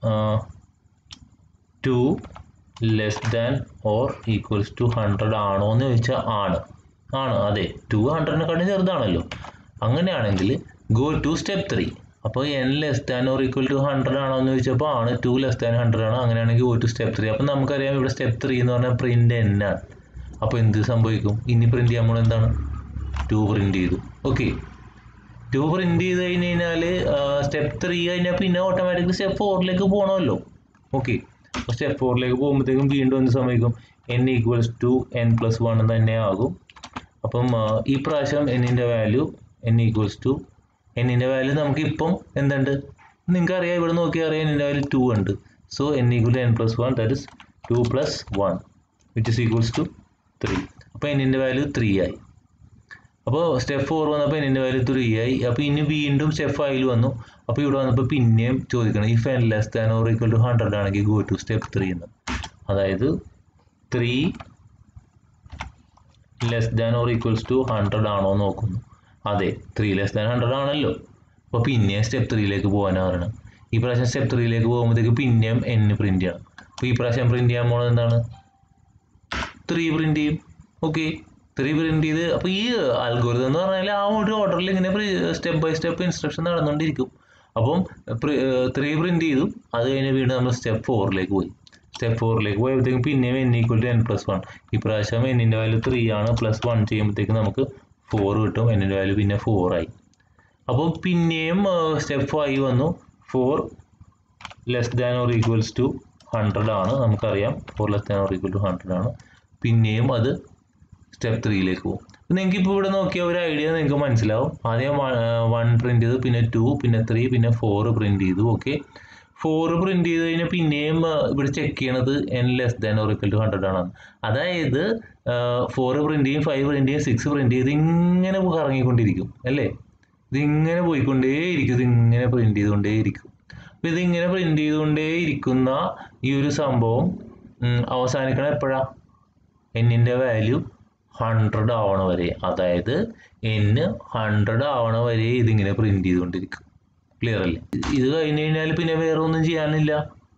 two less than or equals to hundred ആണോ എന്ന് ചോദിച്ചാൽ ആണ് ആണ് അതെ, ടു ഹൺഡ്രഡിനെക്കാളും ചെറുതാണല്ലോ. അങ്ങനെയാണെങ്കിൽ ഗോ ടു സ്റ്റെപ്പ് ത്രീ. അപ്പോൾ N less than or equal to hundred ആണോ എന്ന് ചോദിച്ചപ്പോൾ ആണ്, ടു ലെസ് ദാൻ ഹൺഡ്രഡ് ആണ്. അങ്ങനെയാണെങ്കിൽ ഗോ ടു സ്റ്റെപ്പ് ത്രീ. അപ്പം നമുക്കറിയാം ഇവിടെ സ്റ്റെപ്പ് ത്രീ എന്ന് പറഞ്ഞാൽ പ്രിന്റ് എൻ ആണ്. അപ്പോൾ എന്ത് സംഭവിക്കും, ഇനി പ്രിന്റ് ചെയ്യാൻ പോകുന്നത് എന്താണ്, ടു പ്രിന്റ് ചെയ്തു. ഓക്കെ, ടു പ്രിന്റ് ചെയ്ത് കഴിഞ്ഞ് കഴിഞ്ഞാൽ സ്റ്റെപ്പ് ത്രീ കഴിഞ്ഞാൽ പിന്നെ ഓട്ടോമാറ്റിക്കലി സ്റ്റെപ്പ് ഫോറിലേക്ക് പോകണമല്ലോ. ഓക്കെ, അപ്പോൾ സ്റ്റെപ്പ് ഫോറിലേക്ക് പോകുമ്പോഴത്തേക്കും വീണ്ടും എന്ത് സംഭവിക്കും, N equals to N plus one തന്നെ ആകും. അപ്പം ഈ പ്രാവശ്യം എന്നിൻ്റെ വാല്യൂ എൻ ഈക്വൽസ് ടു എന്നിൻ്റെ വാല്യൂ നമുക്ക് ഇപ്പം എന്തുണ്ട്, നിങ്ങൾക്ക് അറിയാം, ഇവിടെ നോക്കിയാൽ അറിയാം എന്നിൻ്റെ വാല്യൂ ടു ഉണ്ട്. So N equal to N plus one, that is two plus one which is equals to three. അപ്പോൾ എന്നിൻ്റെ വാല്യൂ ത്രീ ആയി. അപ്പോൾ സ്റ്റെപ്പ് ഫോർ വന്നപ്പോൾ എന്നിൻ്റെ വാല്യൂ ത്രീ ആയി. അപ്പോൾ ഇനി വീണ്ടും സ്റ്റെപ്പ് ഫൈവിൽ വന്നു. അപ്പോൾ ഇവിടെ വന്നപ്പോൾ പിന്നെയും ചോദിക്കണം if N less than or equal to hundred ആണെങ്കിൽ ഗോ ടു സ്റ്റെപ്പ് ത്രീ എന്ന്. അതായത് three less than or equals to hundred ആണോ എന്ന് നോക്കുന്നു. അതെ, ത്രീ ലെസ് ദാൻ ഹൺഡ്രഡ് ആണല്ലോ. അപ്പോൾ പിന്നെയും സ്റ്റെപ്പ് ത്രീയിലേക്ക് പോകാനാണ് പറയണം. ഈ പ്രാവശ്യം സ്റ്റെപ്പ് ത്രീയിലേക്ക് പോകുമ്പോഴത്തേക്ക് പിന്നെയും എൻ പ്രിൻറ്റ് ചെയ്യണം. അപ്പോൾ ഈ പ്രാവശ്യം പ്രിൻറ്റ് ചെയ്യാൻ പോകുന്നത് എന്താണ്? ത്രീ പ്രിൻറ്റ് ചെയ്യും. ഓക്കെ, ത്രീ പ്രിൻറ്റ് ചെയ്ത് അപ്പോൾ ഈ അൽഗോരിതം എന്ന് പറഞ്ഞാൽ ആ ഒരു ഓർഡറിൽ ഇങ്ങനെ സ്റ്റെപ്പ് ബൈ സ്റ്റെപ്പ് ഇൻസ്ട്രക്ഷൻ നടന്നുകൊണ്ടിരിക്കും. അപ്പം ത്രീ പ്രിൻറ്റ് ചെയ്തു. അത് കഴിഞ്ഞ് വീണ്ടും നമ്മൾ സ്റ്റെപ്പ് ഫോറിലേക്ക് പോയി. സ്റ്റെപ്പ് ഫോറിലേക്ക് പോയപ്പോഴത്തേക്കും പിന്നെയും N equal to N plus one. ഈ പ്രാവശ്യം എന്നിൻ്റെ വാല്യൂ ത്രീ ആണ്, പ്ലസ് വൺ ചെയ്യുമ്പോഴത്തേക്ക് നമുക്ക് ഫോർ കിട്ടും. എന്നിൻ്റെ വാല്യൂ പിന്നെ ഫോർ ആയി. അപ്പോൾ പിന്നെയും സ്റ്റെപ്പ് ഫൈവ് വന്നു. Four less than or equals to hundred ആണ്, നമുക്കറിയാം four less than or equal to hundred ആണ്. പിന്നെയും അത് സ്റ്റെപ്പ് ത്രീയിലേക്ക് പോകും. നിങ്ങൾക്ക് ഇപ്പോൾ ഇവിടെ നോക്കിയ ഒരു ഐഡിയ നിങ്ങൾക്ക് മനസ്സിലാവും. ആദ്യം വൺ പ്രിൻറ്റ് ചെയ്തു, പിന്നെ ടു, പിന്നെ ത്രീ, പിന്നെ ഫോർ പ്രിൻറ്റ് ചെയ്തു. ഓക്കെ, ഫോർ പ്രിൻറ്റ് ചെയ്ത് കഴിഞ്ഞാൽ പിന്നെയും ഇവിടെ ചെക്ക് ചെയ്യണത് N less than or equal to hundred ആണ്. അതായത് ഫോർ പ്രിൻറ്റ് ചെയ്യും, ഫൈവ് പ്രിൻറ്റ് ചെയ്യും, സിക്സ് പ്രിൻറ്റ് ചെയ്ത് ഇങ്ങനെ കറങ്ങിക്കൊണ്ടിരിക്കും അല്ലേ. ഇതിങ്ങനെ പോയിക്കൊണ്ടേയിരിക്കും, ഇതിങ്ങനെ പ്രിൻറ്റ് ചെയ്തുകൊണ്ടേയിരിക്കും. അപ്പോൾ ഇതിങ്ങനെ പ്രിൻറ്റ് ചെയ്തുകൊണ്ടേയിരിക്കുന്ന ഈ ഒരു സംഭവം അവസാനിക്കണം എപ്പോഴാണ്? എന്നിൻ്റെ വാല്യൂ ഹൺഡ്രഡ് ആവണ വരെ. അതായത് എന്ന് ഹൺഡ്രഡ് ആവണ വരെ ഇതിങ്ങനെ പ്രിൻറ്റ് ചെയ്തുകൊണ്ടിരിക്കും. ക്ലിയർ അല്ലേ? ഇത് കഴിഞ്ഞ് കഴിഞ്ഞാൽ പിന്നെ വേറെ ഒന്നും ചെയ്യാനില്ല.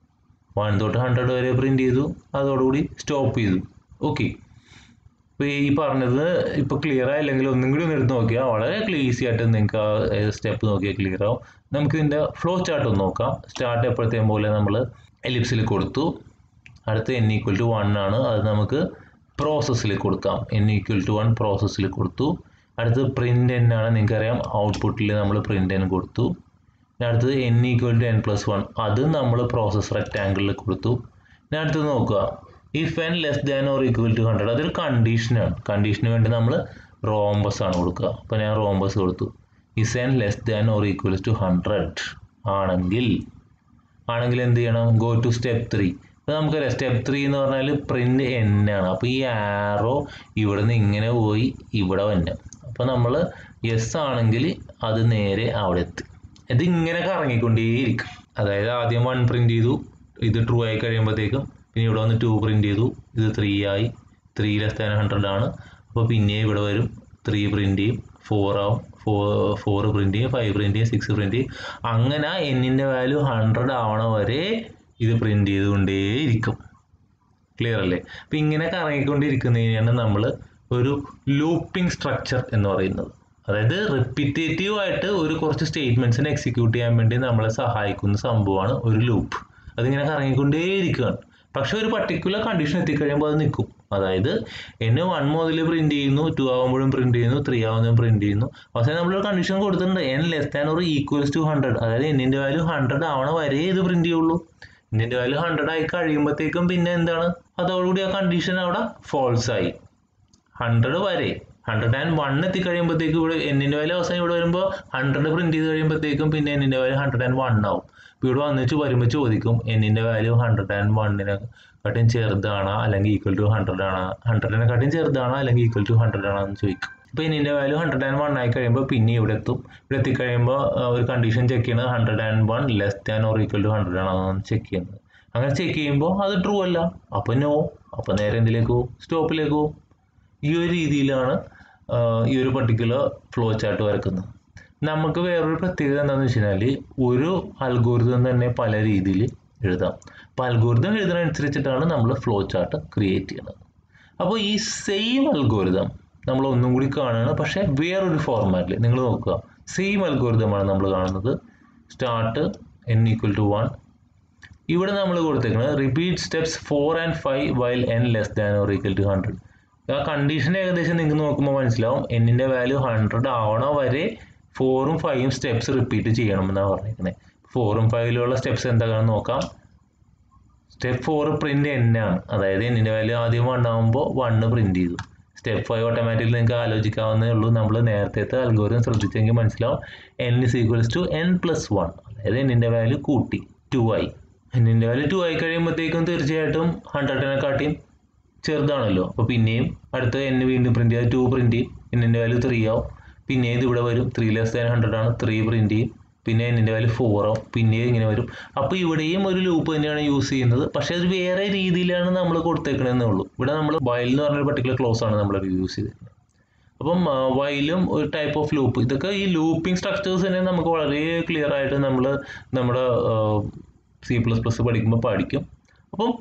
വൺ തൊട്ട് ഹൺഡ്രഡ് വരെ പ്രിൻറ്റ് ചെയ്തു, അതോടുകൂടി സ്റ്റോപ്പ് ചെയ്തു. ഓക്കെ, ഇപ്പോൾ ഈ പറഞ്ഞത് ഇപ്പോൾ ക്ലിയർ ആയില്ലെങ്കിൽ ഒന്നും കൂടി ഒന്ന് എടുത്ത് നോക്കിയാൽ വളരെ ഈസി ആയിട്ട് നിങ്ങൾക്ക് ആ സ്റ്റെപ്പ് നോക്കിയാൽ ക്ലിയർ ആവും. നമുക്ക് ഇതിൻ്റെ ഫ്ലോ ചാർട്ട് ഒന്ന് നോക്കാം. സ്റ്റാർട്ട് എപ്പോഴത്തേയും പോലെ നമ്മൾ എലിപ്സിൽ കൊടുത്തു. അടുത്ത് എൻ ഈക്വൽ ടു വൺ ആണ്, അത് നമുക്ക് പ്രോസസ്സിൽ കൊടുക്കാം. എൻ ഈക്വൽ ടു വൺ പ്രോസസ്സിൽ കൊടുത്തു. അടുത്ത് പ്രിൻ്റ് എൻ ആണ്, നിങ്ങൾക്കറിയാം ഔട്ട്പുട്ടിൽ നമ്മൾ പ്രിൻ്റ് എൻ കൊടുത്തു. അടുത്തത് N equal to N plus one, അത് നമ്മൾ പ്രോസസ് റെക്റ്റാങ്കിളിൽ കൊടുത്തു. ഇനി അടുത്തത് നോക്കുക, if N less than or equal to hundred, അതൊരു കണ്ടീഷനാണ്. കണ്ടീഷന് വേണ്ടി നമ്മൾ റോംബസ് ആണ് കൊടുക്കുക. അപ്പോൾ ഞാൻ റോംബസ് കൊടുത്തു. Is N less than or equals to hundred ആണെങ്കിൽ ആണെങ്കിൽ എന്ത് ചെയ്യണം? Go to step three. അപ്പോൾ നമുക്കറിയാം സ്റ്റെപ്പ് ത്രീ എന്ന് പറഞ്ഞാൽ പ്രിൻ്റ് എൻ ആണ്. അപ്പോൾ ഈ ആറോ ഇവിടെ നിന്ന് ഇങ്ങനെ പോയി ഇവിടെ വന്നെ. അപ്പോൾ നമ്മൾ യെസ് ആണെങ്കിൽ അത് നേരെ അവിടെ എത്തി. ഇതിങ്ങനെ കറങ്ങിക്കൊണ്ടേയിരിക്കും. അതായത് ആദ്യം വൺ പ്രിൻറ്റ് ചെയ്തു, ഇത് ട്രൂ ആയി കഴിയുമ്പോഴത്തേക്കും പിന്നെ ഇവിടെ വന്ന് ടു പ്രിൻറ്റ് ചെയ്തു, ഇത് ത്രീ ആയി, ത്രീ ലെസ് ദാൻ ഹൺഡ്രഡ് ആണ്. അപ്പോൾ പിന്നെ ഇവിടെ വരും, ത്രീ പ്രിൻറ്റ് ചെയ്യും, ഫോർ ആവും, ഫോർ ഫോർ പ്രിൻറ്റ് ചെയ്യും, ഫൈവ് പ്രിൻറ്റ് ചെയ്യും, സിക്സ് പ്രിൻറ്റ് ചെയ്യും. അങ്ങനെ എന്നിൻ്റെ വാല്യൂ ഹൺഡ്രഡ് ആവണ വരെ ഇത് പ്രിൻറ്റ് ചെയ്തുകൊണ്ടേയിരിക്കും. ക്ലിയർ അല്ലേ? അപ്പം ഇങ്ങനെ കറങ്ങിക്കൊണ്ടിരിക്കുന്നതിനാണ് നമ്മൾ ഒരു ലൂപ്പിംഗ് സ്ട്രക്ചർ എന്ന് പറയുന്നത്. അതായത് റിപ്പീറ്റേറ്റീവ് ആയിട്ട് ഒരു കുറച്ച് സ്റ്റേറ്റ്മെൻറ്റ്സിനെ എക്സിക്യൂട്ട് ചെയ്യാൻ വേണ്ടി നമ്മളെ സഹായിക്കുന്ന സംഭവമാണ് ഒരു ലൂപ്പ്. അതിങ്ങനെ കറങ്ങിക്കൊണ്ടേയിരിക്കുകയാണ്. പക്ഷെ ഒരു പർട്ടിക്കുലർ കണ്ടീഷൻ എത്തിക്കഴിയുമ്പോൾ അത് നിൽക്കും. അതായത് എന്നെ വൺ മുതൽ പ്രിൻറ്റ് ചെയ്യുന്നു, ടു ആകുമ്പോഴും പ്രിൻറ്റ് ചെയ്യുന്നു, ത്രീ ആകുമ്പോഴും പ്രിൻറ്റ് ചെയ്യുന്നു. അവസാനം നമ്മളൊരു കണ്ടീഷൻ കൊടുത്തിട്ടുണ്ട്, N less than or equals to hundred. അതായത് എന്നിൻ്റെ വാല്യൂ ഹൺഡ്രഡ് ആവണ വരെ ഇത് പ്രിൻറ്റ് ചെയ്യുള്ളൂ. എന്നിൻ്റെ വാല്യൂ ഹൺഡ്രഡ് ആയി കഴിയുമ്പോഴത്തേക്കും പിന്നെ എന്താണ്? അതോടുകൂടി ആ കണ്ടീഷൻ അവിടെ ഫോൾസ് ആയി. ഹൺഡ്രഡ് വരെ ഹൺഡ്രഡ് ആൻഡ് വൺ എത്തിക്കഴിയുമ്പോഴത്തേക്കും ഇവിടെ എന്നിൻ്റെ വാല്യൂ അവസാനം ഇവിടെ വരുമ്പോൾ ഹൺഡ്രഡ് പ്രിൻറ്റ് ചെയ്ത് കഴിയുമ്പോഴത്തേക്കും പിന്നെ എന്നിൻ്റെ വാല്യൂ ഹൺഡ്രഡ് ആൻഡ് വൺ ആവും. ഇപ്പോൾ ഇവിടെ വന്നിട്ട് വരുമ്പോൾ ചോദിക്കും എന്നിൻ്റെ വാല്യൂ ഹൺഡ്രഡ് ആൻഡ് വണ്ണിനെക്കാട്ടും ചെറുതാണോ അല്ലെങ്കിൽ ഈക്വൽ ടു ഹൺഡ്രഡ് ആണോ, ഹൺഡ്രഡിനെക്കാട്ടും ചെറുതാണോ അല്ലെങ്കിൽ ഈക്വൽ ടു ഹൺഡ്രഡ് ആണോ എന്ന് ചോദിക്കും. ഇപ്പോൾ എന്നിൻ്റെ വാല്യൂ ഹൺഡ്രഡ് ആൻഡ് വൺ ആയി കഴിയുമ്പോൾ പിന്നെ ഇവിടെ എത്തും. ഇവിടെ എത്തിക്കഴിയുമ്പോൾ ഒരു കണ്ടീഷൻ ചെക്ക് ചെയ്യുന്നത് hundred and one less than or equal to hundred ആണോ എന്ന് ചെക്ക് ചെയ്യുന്നത്. അങ്ങനെ ചെക്ക് ചെയ്യുമ്പോൾ അത് ട്രൂ അല്ല, അപ്പോൾ നോ, അപ്പോൾ നേരെ എന്തിലേക്ക് പോകും? സ്റ്റോപ്പിലേക്ക് പോകും. ഈ ഒരു രീതിയിലാണ് ഈ ഒരു പർട്ടിക്കുലർ ഫ്ലോ ചാർട്ട് വരക്കുന്നത്. നമുക്ക് വേറൊരു പ്രത്യേകത എന്താണെന്ന് വെച്ച് കഴിഞ്ഞാൽ ഒരു അൽഗോരിതം തന്നെ പല രീതിയിൽ എഴുതാം. അപ്പോൾ അൽഗോരിതം എഴുതുന്നതനുസരിച്ചിട്ടാണ് നമ്മൾ ഫ്ലോ ചാർട്ട് ക്രിയേറ്റ് ചെയ്യുന്നത്. അപ്പോൾ ഈ സെയിം അൽഗോരിതം നമ്മൾ ഒന്നും കൂടി കാണുകയാണ്, പക്ഷേ വേറൊരു ഫോർമാറ്റിൽ. നിങ്ങൾ നോക്കുക, സെയിം അൽഗോരിതമാണ് നമ്മൾ കാണുന്നത്. Start N equal to one. ഇവിടെ നമ്മൾ കൊടുത്തേക്കുന്നത് repeat steps four and five while N less than or equal to hundred. ആ കണ്ടീഷൻ ഏകദേശം നിങ്ങൾക്ക് നോക്കുമ്പോൾ മനസ്സിലാവും. എന്നിൻ്റെ വാല്യൂ ഹൺഡ്രഡ് ആവണ വരെ ഫോറും ഫൈവും സ്റ്റെപ്സ് റിപ്പീറ്റ് ചെയ്യണമെന്നാണ് പറഞ്ഞിരിക്കുന്നത്. ഫോറും ഫൈവിലുള്ള സ്റ്റെപ്സ് എന്താണെന്ന് നോക്കാം. സ്റ്റെപ്പ് ഫോർ പ്രിൻ്റ് എൻ ആണ്. അതായത് എന്നിൻ്റെ വാല്യൂ ആദ്യം വൺ ആകുമ്പോൾ വണ്ണ് പ്രിൻറ്റ് ചെയ്തു. സ്റ്റെപ്പ് ഫൈവ് ഓട്ടോമാറ്റിക്കലി നിങ്ങൾക്ക് ആലോചിക്കാവുന്നേ ഉള്ളൂ. നമ്മൾ നേരത്തെ അൽഗോരിതം ശ്രദ്ധിച്ചെങ്കിൽ മനസ്സിലാവും. N is equals to N plus one. അതായത് എന്നിൻ്റെ വാല്യൂ കൂട്ടി ടു ആയി. എന്നിൻ്റെ വാല്യൂ ടു ആയി കഴിയുമ്പോഴത്തേക്കും തീർച്ചയായിട്ടും ഹൺഡ്രഡിനെക്കാട്ടിയും ചെറുതാണല്ലോ. അപ്പോൾ പിന്നെയും അടുത്ത എൻ വീണ്ടും പ്രിൻറ്റ് ചെയ്താൽ ടു പ്രിൻറ്റ് ചെയ്യും, എന്നിൻ്റെ വാല്യൂ ത്രീ ആവും. പിന്നെ ഇത് ഇവിടെ വരും, ത്രീ ലെസ് ദാൻ ഹൺഡ്രഡ് ആണ്, ത്രീ പ്രിൻറ്റ് ചെയ്യും, പിന്നെ എന്നിൻ്റെ വാല്യൂ ഫോർ ആവും, പിന്നെയും ഇങ്ങനെ വരും. അപ്പോൾ ഇവിടെയും ഒരു ലൂപ്പ് തന്നെയാണ് യൂസ് ചെയ്യുന്നത്, പക്ഷേ അത് വേറെ രീതിയിലാണ് നമ്മൾ കൊടുത്തേക്കണമെന്നേ ഉള്ളൂ. ഇവിടെ നമ്മൾ വൈൽ എന്ന് പറഞ്ഞൊരു പർട്ടിക്കുലർ ക്ലോസ് ആണ് നമ്മൾ യൂസ് ചെയ്തിരിക്കുന്നത്. അപ്പം വൈലും ഒരു ടൈപ്പ് ഓഫ് ലൂപ്പ്, ഇതൊക്കെ ഈ ലൂപ്പിംഗ് സ്ട്രക്ചേഴ്സ് തന്നെ നമുക്ക് വളരെ ക്ലിയർ ആയിട്ട് നമ്മൾ നമ്മുടെ സി പ്ലസ് പ്ലസ് പഠിക്കുമ്പോൾ പഠിക്കും. അപ്പം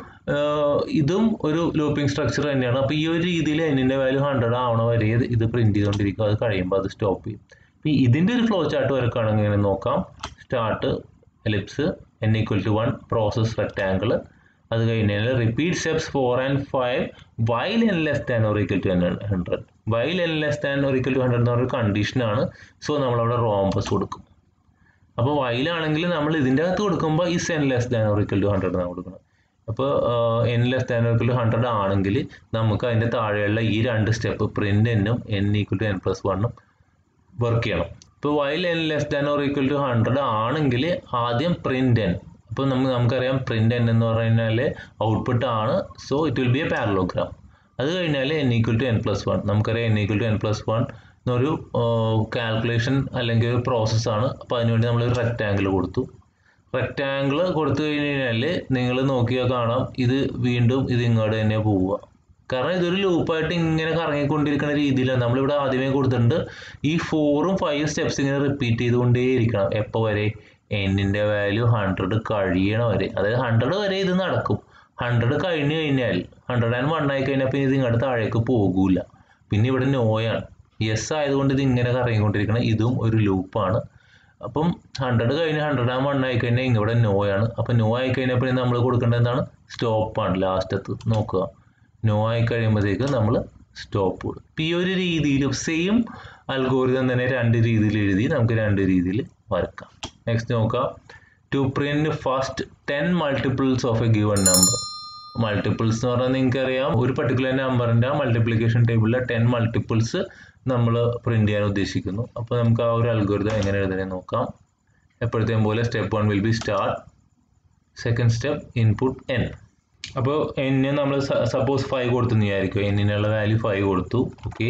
ഇതും ഒരു ലൂപ്പിംഗ് സ്ട്രക്ചർ തന്നെയാണ്. അപ്പോൾ ഈ ഒരു രീതിയിൽ എന്നിൻ്റെ വാല്യൂ ഹൺഡ്രഡ് ആവണ വരെ ഇത് പ്രിൻറ്റ് ചെയ്തുകൊണ്ടിരിക്കും, അത് കഴിയുമ്പോൾ അത് സ്റ്റോപ്പ് ചെയ്യും. അപ്പോൾ ഇതിൻ്റെ ഒരു ഫ്ലോ ചാർട്ട് വരക്കുകയാണെങ്കിൽ ഇങ്ങനെ നോക്കാം. Start ellipse, N equal to one, process rectangle, അത് കഴിഞ്ഞാൽ repeat steps four and five while N less than or equal to hundred. While N less than or equal to hundred എന്ന് പറഞ്ഞൊരു കണ്ടീഷനാണ്. So നമ്മളവിടെ rhombus കൊടുക്കും. അപ്പോൾ വൈലാണെങ്കിൽ നമ്മൾ ഇതിൻ്റെ അകത്ത് കൊടുക്കുമ്പോൾ is N less than or equal to hundred എന്നാണ് കൊടുക്കുന്നത്. അപ്പോൾ N less than or equal to hundred ആണെങ്കിൽ നമുക്ക് അതിൻ്റെ താഴെയുള്ള ഈ രണ്ട് സ്റ്റെപ്പ് പ്രിൻ്റ് എന്നും N equal to N plus വണ്ണും വർക്ക് ചെയ്യണം. ഇപ്പോൾ while N less than or equal to hundred ആണെങ്കിൽ ആദ്യം പ്രിൻ്റ് എൻ. അപ്പോൾ നമുക്ക് നമുക്കറിയാം പ്രിൻ്റ് എൻ എന്ന് പറഞ്ഞു കഴിഞ്ഞാൽ ഔട്ട്പുട്ട് ആണ്. So it will be a parallelogram. അത് കഴിഞ്ഞാൽ N equal to N plus one, നമുക്കറിയാം N equal to N plus one എന്നൊരു കാൽക്കുലേഷൻ അല്ലെങ്കിൽ ഒരു പ്രോസസ്സാണ്. അപ്പോൾ അതിനുവേണ്ടി നമ്മളൊരു റെക്റ്റാങ്കിൾ കൊടുത്തു. റെക്റ്റാങ്കിൾ കൊടുത്തു കഴിഞ്ഞ് കഴിഞ്ഞാൽ നിങ്ങൾ നോക്കിയാൽ കാണാം ഇത് വീണ്ടും ഇത് ഇങ്ങോട്ട് തന്നെ പോവുക. കാരണം ഇതൊരു ലൂപ്പായിട്ട് ഇങ്ങനെ കറങ്ങിക്കൊണ്ടിരിക്കുന്ന രീതിയിലാണ്. നമ്മളിവിടെ ആദ്യമേ കൊടുത്തിട്ടുണ്ട് ഈ ഫോറും ഫൈവ് സ്റ്റെപ്സ് ഇങ്ങനെ റിപ്പീറ്റ് ചെയ്തുകൊണ്ടേയിരിക്കണം. എപ്പോൾ വരെ? എന്നിൻ്റെ വാല്യൂ ഹൺഡ്രഡ് കഴിയണ വരെ. അതായത് ഹൺഡ്രഡ് വരെ ഇത് നടക്കും. ഹൺഡ്രഡ് കഴിഞ്ഞ് കഴിഞ്ഞാൽ ഹൺഡ്രഡ് ആൻഡ് വൺ ആയി കഴിഞ്ഞാൽ പിന്നെ ഇത് ഇങ്ങോട്ട് താഴേക്ക് പോകില്ല. പിന്നെ ഇവിടെ നോയാണ്. യെസ് ആയതുകൊണ്ട് ഇത് ഇങ്ങനെ കറങ്ങിക്കൊണ്ടിരിക്കണം. ഇതും ഒരു ലൂപ്പാണ്. അപ്പം ഹൺഡ്രഡ് കഴിഞ്ഞ് ഹൺഡ്രഡ് ആൻഡ് വൺ ആയി കഴിഞ്ഞാൽ ഇവിടെ നോയാണ്. അപ്പം നോ ആയി കഴിഞ്ഞാൽ പിന്നെ നമ്മൾ കൊടുക്കേണ്ടത് എന്താണ്? സ്റ്റോപ്പാണ്. ലാസ്റ്റത്ത് നോക്കുക, നോ ആയി കഴിയുമ്പോഴത്തേക്ക് നമ്മൾ സ്റ്റോപ്പ് കൊടുക്കും. ഇപ്പം ഈ ഒരു രീതിയിലും സെയിം അൽഗോരിതം തന്നെ രണ്ട് രീതിയിൽ എഴുതി നമുക്ക് രണ്ട് രീതിയിൽ വരക്കാം. നെക്സ്റ്റ് നോക്കാം. To print first ten multiples of a given number. Multiples എന്ന് പറഞ്ഞാൽ നിങ്ങൾക്കറിയാം ഒരു പർട്ടിക്കുലർ നമ്പറിൻ്റെ മൾട്ടിപ്ലിക്കേഷൻ ടേബിളിലെ ടെൻ മൾട്ടിപ്പിൾസ് നമ്മൾ പ്രിന്റ് ചെയ്യാൻ ഉദ്ദേശിക്കുന്നു. അപ്പോൾ നമുക്ക് ആ ഒരു അൽഗോരിതം എങ്ങനെ എഴുതാൻ നോക്കാം. എപ്പോഴത്തെയും പോലെ step one will be start, second step input N. അപ്പോൾ എന്നിന് നമ്മൾ സപ്പോസ് ഫൈവ് കൊടുത്തു വിചാരിക്കും. എന്നിനുള്ള വാല്യൂ ഫൈവ് കൊടുത്തു. ഓക്കെ,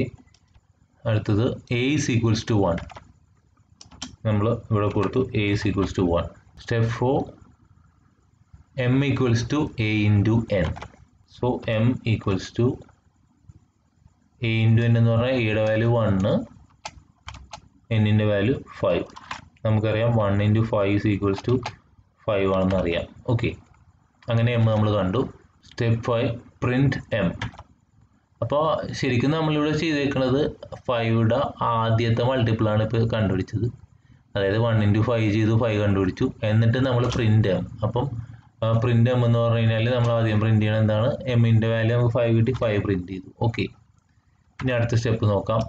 അടുത്തത് A is equals to one നമ്മൾ ഇവിടെ കൊടുത്തു. A is equals to one. Step four M equals to A into N. So M equals to A into N എന്ന് പറഞ്ഞാൽ എയുടെ വാല്യൂ വണ്ണ്, എന്നിൻ്റെ വാല്യൂ ഫൈവ്. നമുക്കറിയാം one into five is equals to five ആണെന്ന് അറിയാം. Okay, അങ്ങനെ M നമ്മൾ കണ്ടു. Step five print M. അപ്പോൾ ശരിക്കും നമ്മളിവിടെ ചെയ്തേക്കുന്നത് ഫൈവിടെ ആദ്യത്തെ മൾട്ടിപ്പിളാണ് ഇപ്പോൾ കണ്ടുപിടിച്ചത്. അതായത് വൺ ഇൻറ്റു ഫൈവ് ചെയ്തു, ഫൈവ് കണ്ടുപിടിച്ചു. എന്നിട്ട് നമ്മൾ പ്രിൻറ്റ് എം. അപ്പം പ്രിൻറ്റ് എം എന്ന് പറഞ്ഞു കഴിഞ്ഞാൽ നമ്മൾ ആദ്യം പ്രിൻറ്റ് ചെയ്യണം എന്താണ്? എമ്മിൻ്റെ വാല്യൂ നമുക്ക് ഫൈവ് കിട്ടി, ഫൈവ് പ്രിൻറ്റ് ചെയ്തു. ഓക്കെ, ഇനി അടുത്ത സ്റ്റെപ്പ് നോക്കാം.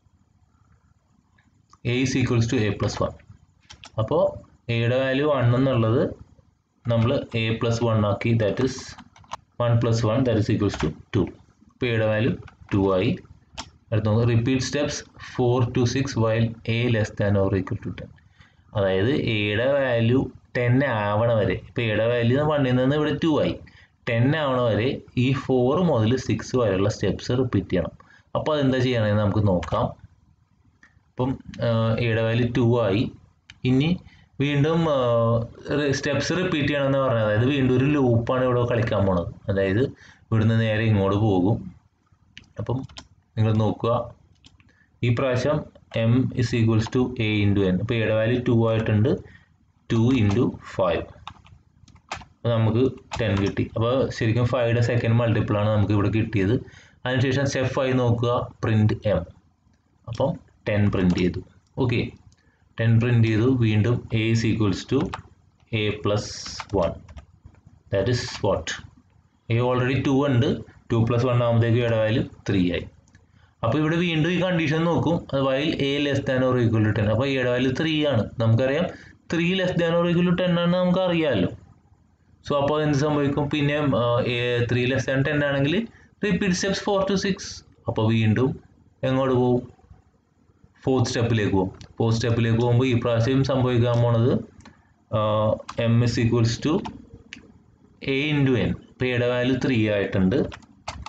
A is equals to a plus one. അപ്പോൾ എയുടെ വാല്യൂ വൺ എന്നുള്ളത് നമ്മൾ എ പ്ലസ് വൺ ആക്കി. That is one plus one that is equals to two. ഇപ്പോൾ എയുടെ വാല്യൂ ടു ആയി. അടുത്ത നോക്കുക. Repeat steps four to six while a less than or equal to ten. അതായത് എയുടെ വാല്യൂ ടെൻ ആവണ വരെ. ഇപ്പോൾ എയുടെ വാല്യൂ വണ്ണിൽ നിന്ന് ഇവിടെ ടു ആയി. ടെൻ ആവണ വരെ ഈ ഫോർ മുതൽ സിക്സ് വരെയുള്ള സ്റ്റെപ്സ് റിപ്പീറ്റ് ചെയ്യണം. അപ്പോൾ അതെന്താ ചെയ്യണമെന്ന് നമുക്ക് നോക്കാം. അപ്പം എയുടെ വാല്യൂ ടു ആയി. ഇനി വീണ്ടും സ്റ്റെപ്സ് റിപ്പീറ്റ് ചെയ്യണമെന്ന് പറഞ്ഞത്, അതായത് വീണ്ടും ഒരു ലൂപ്പാണ് ഇവിടെ കളിക്കാൻ പോണത്. അതായത് ഇവിടുന്ന് നേരെ ഇങ്ങോട്ട് പോകും. അപ്പം നിങ്ങൾ നോക്കുക, ഈ പ്രാവശ്യം m is equals to A into n. അപ്പോൾ എയുടെ വാല്യൂ ടു ആയിട്ടുണ്ട്. ടു ഇൻറ്റു ഫൈവ്, അപ്പോൾ നമുക്ക് ടെൻ കിട്ടി. അപ്പോൾ ശരിക്കും ഫൈവയുടെ സെക്കൻഡ് മൾട്ടിപ്പിളാണ് നമുക്ക് ഇവിടെ കിട്ടിയത്. അതിനുശേഷം സ്റ്റെപ്പ് ഫൈവ് നോക്കുക, പ്രിൻറ്റ് എം. അപ്പം ടെൻ പ്രിൻറ്റ് ചെയ്തു. ഓക്കെ, ടെൻ പ്രിൻറ്റ് ചെയ്തു. വീണ്ടും a is equals to a plus one. That is what? A already two ഉണ്ട്. ടു പ്ലസ് വൺ ആകുമ്പോഴത്തേക്ക് എയുടെ വാല്യൂ ത്രീ ആയി. അപ്പോൾ ഇവിടെ വീണ്ടും ഈ കണ്ടീഷൻ നോക്കും. അത് while a less than or equal to ten. അപ്പോൾ എയുടെ വാല്യൂ ത്രീ ആണ്. നമുക്കറിയാം three less than or equal to ten ആണെന്ന് നമുക്ക് അറിയാമല്ലോ. സോ അപ്പോൾ എന്ത് സംഭവിക്കും? പിന്നെ ത്രീ ലെസ് ദാൻ ടെൻ ആണെങ്കിൽ repeat steps four to six. അപ്പോൾ വീണ്ടും എങ്ങോട്ട് പോകും? ഫോർത്ത് സ്റ്റെപ്പിലേക്ക് പോകും. ഫോർത്ത് സ്റ്റെപ്പിലേക്ക് പോകുമ്പോൾ ഈ പ്രാവശ്യം സംഭവിക്കാൻ പോണത് m is equals to A into n. ഇപ്പോൾ എയുടെ വാല്യൂ ത്രീ ആയിട്ടുണ്ട്.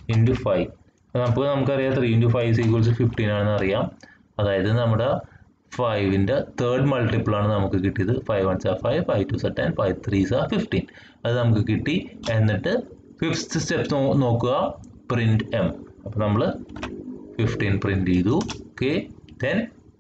Into five. നമുക്ക് നമുക്കറിയാം three into five is equals fifteen ആണെന്ന് അറിയാം. അതായത് നമ്മുടെ ഫൈവിൻ്റെ തേർഡ് മൾട്ടിപ്പിൾ ആണ് നമുക്ക് കിട്ടിയത്. Five ones are five, five two are ten, five threes are fifteen. അത് നമുക്ക് കിട്ടി. എന്നിട്ട് ഫിഫ്ത്ത് സ്റ്റെപ്പ് നോക്കുക, പ്രിൻറ്റ് എം. അപ്പോൾ നമ്മൾ ഫിഫ്റ്റീൻ പ്രിൻറ്റ് ചെയ്തു. Okay, then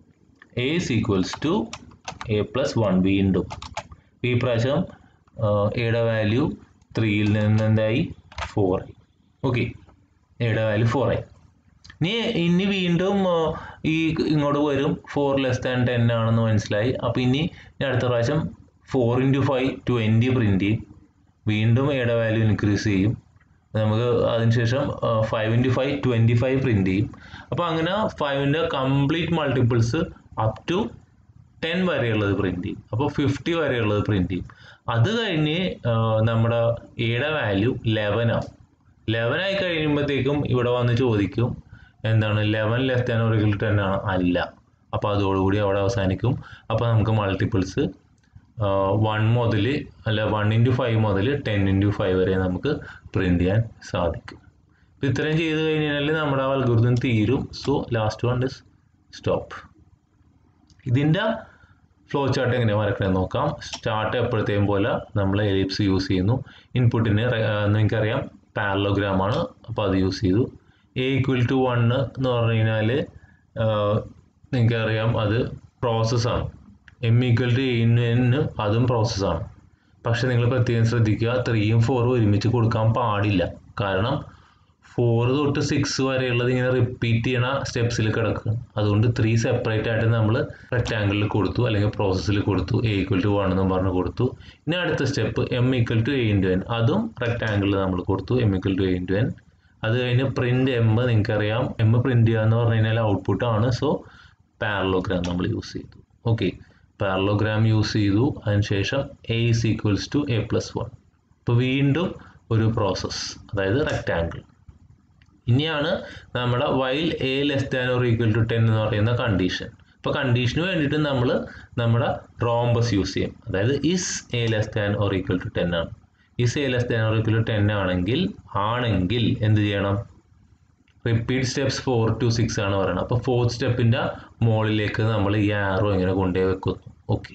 a is equals to a plus one. വീണ്ടും ഈ പ്രാവശ്യം എയുടെ വാല്യൂ ത്രീയിൽ നിന്ന് എന്തായി, ഫോർ ആയി. ഓക്കെ, എയുടെ വാല്യൂ ഫോർ ആയി. ഇനി ഇനി വീണ്ടും ഈ ഇങ്ങോട്ട് വരും, ഫോർ ലെസ് ദാൻ ടെൻ ആണെന്ന് മനസ്സിലായി. അപ്പോൾ ഇനി അടുത്ത പ്രാവശ്യം four into five twenty print ചെയ്യും. വീണ്ടും എയുടെ വാല്യൂ ഇൻക്രീസ് ചെയ്യും. നമുക്ക് അതിനുശേഷം five into five twenty five print ചെയ്യും. അപ്പോൾ അങ്ങനെ ഫൈവിൻ്റെ complete multiples up to ten വരെയുള്ളത് പ്രിൻറ്റ് ചെയ്യും. അപ്പോൾ ഫിഫ്റ്റി വരെയുള്ളത് പ്രിൻറ്റ് ചെയ്യും. അത് കഴിഞ്ഞ് നമ്മുടെ എയുടെ വാല്യൂ ലെവൻ ആവും. ലെവൻ ആയി കഴിയുമ്പോഴത്തേക്കും ഇവിടെ വന്ന് ചോദിക്കും എന്താണ്, eleven less than or equal to ten ആണ്? അല്ല. അപ്പോൾ അതോടുകൂടി അവിടെ അവസാനിക്കും. അപ്പോൾ നമുക്ക് മൾട്ടിപ്പിൾസ് വൺ മുതൽ അല്ല വൺ ഇൻറ്റു ഫൈവ് മുതൽ ടെൻ ഇൻറ്റു ഫൈവ് വരെ നമുക്ക് പ്രിൻറ്റ് ചെയ്യാൻ സാധിക്കും. അപ്പോൾ ഇത്രയും ചെയ്ത് കഴിഞ്ഞാൽ നമ്മുടെ അൽഗോരിതം തീരും. So last one is stop. ഇതിൻ്റെ ഫ്ലോ ചാർട്ട് എങ്ങനെ വരക്കണമെന്ന് നോക്കാം. സ്റ്റാർട്ട് എപ്പോഴത്തെയും പോലെ നമ്മൾ എലിപ്സ് യൂസ് ചെയ്യുന്നു. ഇൻപുട്ടിന് നിങ്ങൾക്കറിയാം പാരലോഗ്രാം ആണ്, അപ്പോൾ അത് യൂസ് ചെയ്തു. എ ഈക്വൽ ടു വണ്ണ് എന്ന് പറഞ്ഞു കഴിഞ്ഞാൽ നിങ്ങൾക്കറിയാം അത് പ്രോസസ്സാണ്. എം ഈക്വൽ ടു എന് അതും പ്രോസസ്സാണ്. പക്ഷെ നിങ്ങൾ പ്രത്യേകം ശ്രദ്ധിക്കുക, ത്രീയും ഫോറും ഒരുമിച്ച് കൊടുക്കാൻ പാടില്ല. കാരണം ഫോർ തൊട്ട് സിക്സ് വരെയുള്ളത് ഇങ്ങനെ റിപ്പീറ്റ് ചെയ്യണ സ്റ്റെപ്സിൽ കിടക്കും. അതുകൊണ്ട് ത്രീ സെപ്പറേറ്റ് ആയിട്ട് നമ്മൾ റെക്റ്റാങ്കിളിൽ കൊടുത്തു, അല്ലെങ്കിൽ പ്രോസസ്സിൽ കൊടുത്തു. എ ഈക്വൽ ടു വൺ എന്ന് പറഞ്ഞ് കൊടുത്തു. ഇനി അടുത്ത step m equal to A into n, അതും റെക്റ്റാങ്കിളിൽ നമ്മൾ കൊടുത്തു, m equal to A into n. അത് കഴിഞ്ഞ് പ്രിൻറ്റ് എം, നിങ്ങൾക്കറിയാം എം പ്രിൻറ്റ് ചെയ്യുക എന്ന് പറഞ്ഞു കഴിഞ്ഞാൽ ഔട്ട്പുട്ടാണ്. സോ പാരലോഗ്രാം നമ്മൾ യൂസ് ചെയ്തു. ഓക്കെ, പാരലോഗ്രാം യൂസ് ചെയ്തു. അതിനുശേഷം a is equals to a plus one. അപ്പോൾ വീണ്ടും ഒരു പ്രോസസ്സ്, അതായത് റെക്റ്റാങ്കിൾ. ഇനിയാണ് നമ്മുടെ while a less than or equal to ten എന്ന് പറയുന്ന കണ്ടീഷൻ. അപ്പോൾ കണ്ടീഷന് വേണ്ടിയിട്ട് നമ്മൾ നമ്മുടെ റോംബസ് യൂസ് ചെയ്യും. അതായത് is a less than or equal to ten ആണ്. Is a less than or equal to ten ആണെങ്കിൽ ആണെങ്കിൽ എന്ത് ചെയ്യണം? Repeat steps four to six ആണ് പറയുന്നത്. അപ്പോൾ ഫോർത്ത് സ്റ്റെപ്പിൻ്റെ മുകളിലേക്ക് നമ്മൾ ഈ ആറോ ഇങ്ങനെ കൊണ്ടുപോയി വെക്കുന്നു. ഓക്കെ,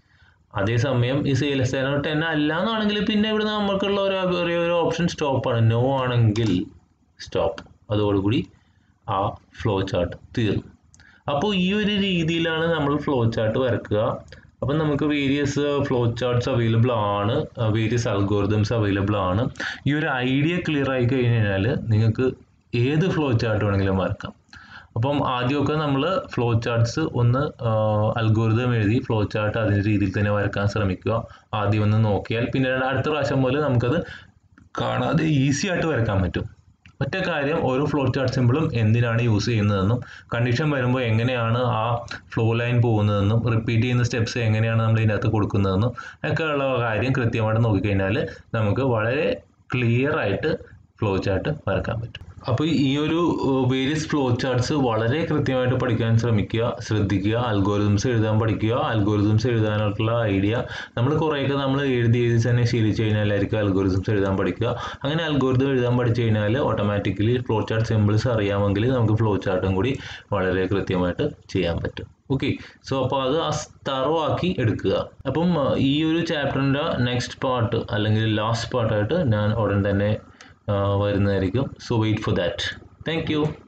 അതേസമയം is a less than or ten അല്ല എന്നാണെങ്കിൽ പിന്നെ ഇവിടെ നമുക്കുള്ള ഒരു ഒരു ഓപ്ഷൻ സ്റ്റോപ്പാണ്. നോ ആണെങ്കിൽ സ്റ്റോപ്പ്. അതോടുകൂടി ആ ഫ്ലോ ചാർട്ട് തീർന്നു. അപ്പോൾ ഈ ഒരു രീതിയിലാണ് നമ്മൾ ഫ്ലോ ചാർട്ട് വരക്കുക. അപ്പം നമുക്ക് വേരിയസ് ഫ്ലോ ചാർട്ട്സ് അവൈലബിൾ ആണ്, വേരിയസ് അൽഗോരിതംസ് അവൈലബിൾ ആണ്. ഈ ഒരു ഐഡിയ ക്ലിയർ ആയി കഴിഞ്ഞാൽ നിങ്ങൾക്ക് ഏത് ഫ്ലോ ചാർട്ട് വേണമെങ്കിലും വരക്കാം. അപ്പം ആദ്യമൊക്കെ നമ്മൾ ഫ്ലോ ചാർട്ട്സ് ഒന്ന് അൽഗോരിതം എഴുതി ഫ്ലോ ചാർട്ട് അതിൻ്റെ രീതിയിൽ തന്നെ വരക്കാൻ ശ്രമിക്കുക. ആദ്യം ഒന്ന് നോക്കിയാൽ പിന്നെ അടുത്ത പ്രാവശ്യം പോലെ നമുക്കത് കാണാതെ ഈസി ആയിട്ട് വരക്കാൻ പറ്റും. ഒറ്റ കാര്യം, ഓരോ ഫ്ലോ ചാർട്ട് സിമ്പിളും എന്തിനാണ് യൂസ് ചെയ്യുന്നതെന്നും കണ്ടീഷൻ വരുമ്പോൾ എങ്ങനെയാണ് ആ ഫ്ലോ ലൈൻ പോകുന്നതെന്നും റിപ്പീറ്റ് ചെയ്യുന്ന സ്റ്റെപ്സ് എങ്ങനെയാണ് നമ്മൾ ഇതിനകത്ത് കൊടുക്കുന്നതെന്നും ഒക്കെ ഉള്ള കാര്യം കൃത്യമായിട്ട് നോക്കിക്കഴിഞ്ഞാൽ നമുക്ക് വളരെ ക്ലിയർ ആയിട്ട് ഫ്ലോ ചാർട്ട് വരക്കാൻ പറ്റും. അപ്പോൾ ഈ ഒരു വേരിയസ് ഫ്ലോ ചാർട്ട്സ് വളരെ കൃത്യമായിട്ട് പഠിക്കാൻ ശ്രമിക്കുക, ശ്രദ്ധിക്കുക. അൽഗോരിതംസ് എഴുതാൻ പഠിക്കുക. അൽഗോരിതംസ് എഴുതാനുള്ള ഐഡിയ നമ്മൾ കുറേയൊക്കെ നമ്മൾ എഴുതി എഴുതി തന്നെ ശീലിച്ചു കഴിഞ്ഞാലായിരിക്കും അൽഗോരിതംസ് എഴുതാൻ പഠിക്കുക. അങ്ങനെ അൽഗോരിതം എഴുതാൻ പഠിച്ചു കഴിഞ്ഞാൽ ഓട്ടോമാറ്റിക്കലി ഫ്ലോ ചാർട്ട് സിമ്പിൾസ് അറിയാമെങ്കിൽ നമുക്ക് ഫ്ലോ ചാർട്ടും കൂടി വളരെ കൃത്യമായിട്ട് ചെയ്യാൻ പറ്റും. ഓക്കെ, സോ അപ്പോൾ അത് തറോ ആക്കി എടുക്കുക. അപ്പം ഈ ഒരു ചാപ്റ്ററിൻ്റെ നെക്സ്റ്റ് പാർട്ട് അല്ലെങ്കിൽ ലാസ്റ്റ് പാർട്ടായിട്ട് ഞാൻ ഉടൻ തന്നെ വരുന്നതായിരിക്കും. So wait for that. Thank U.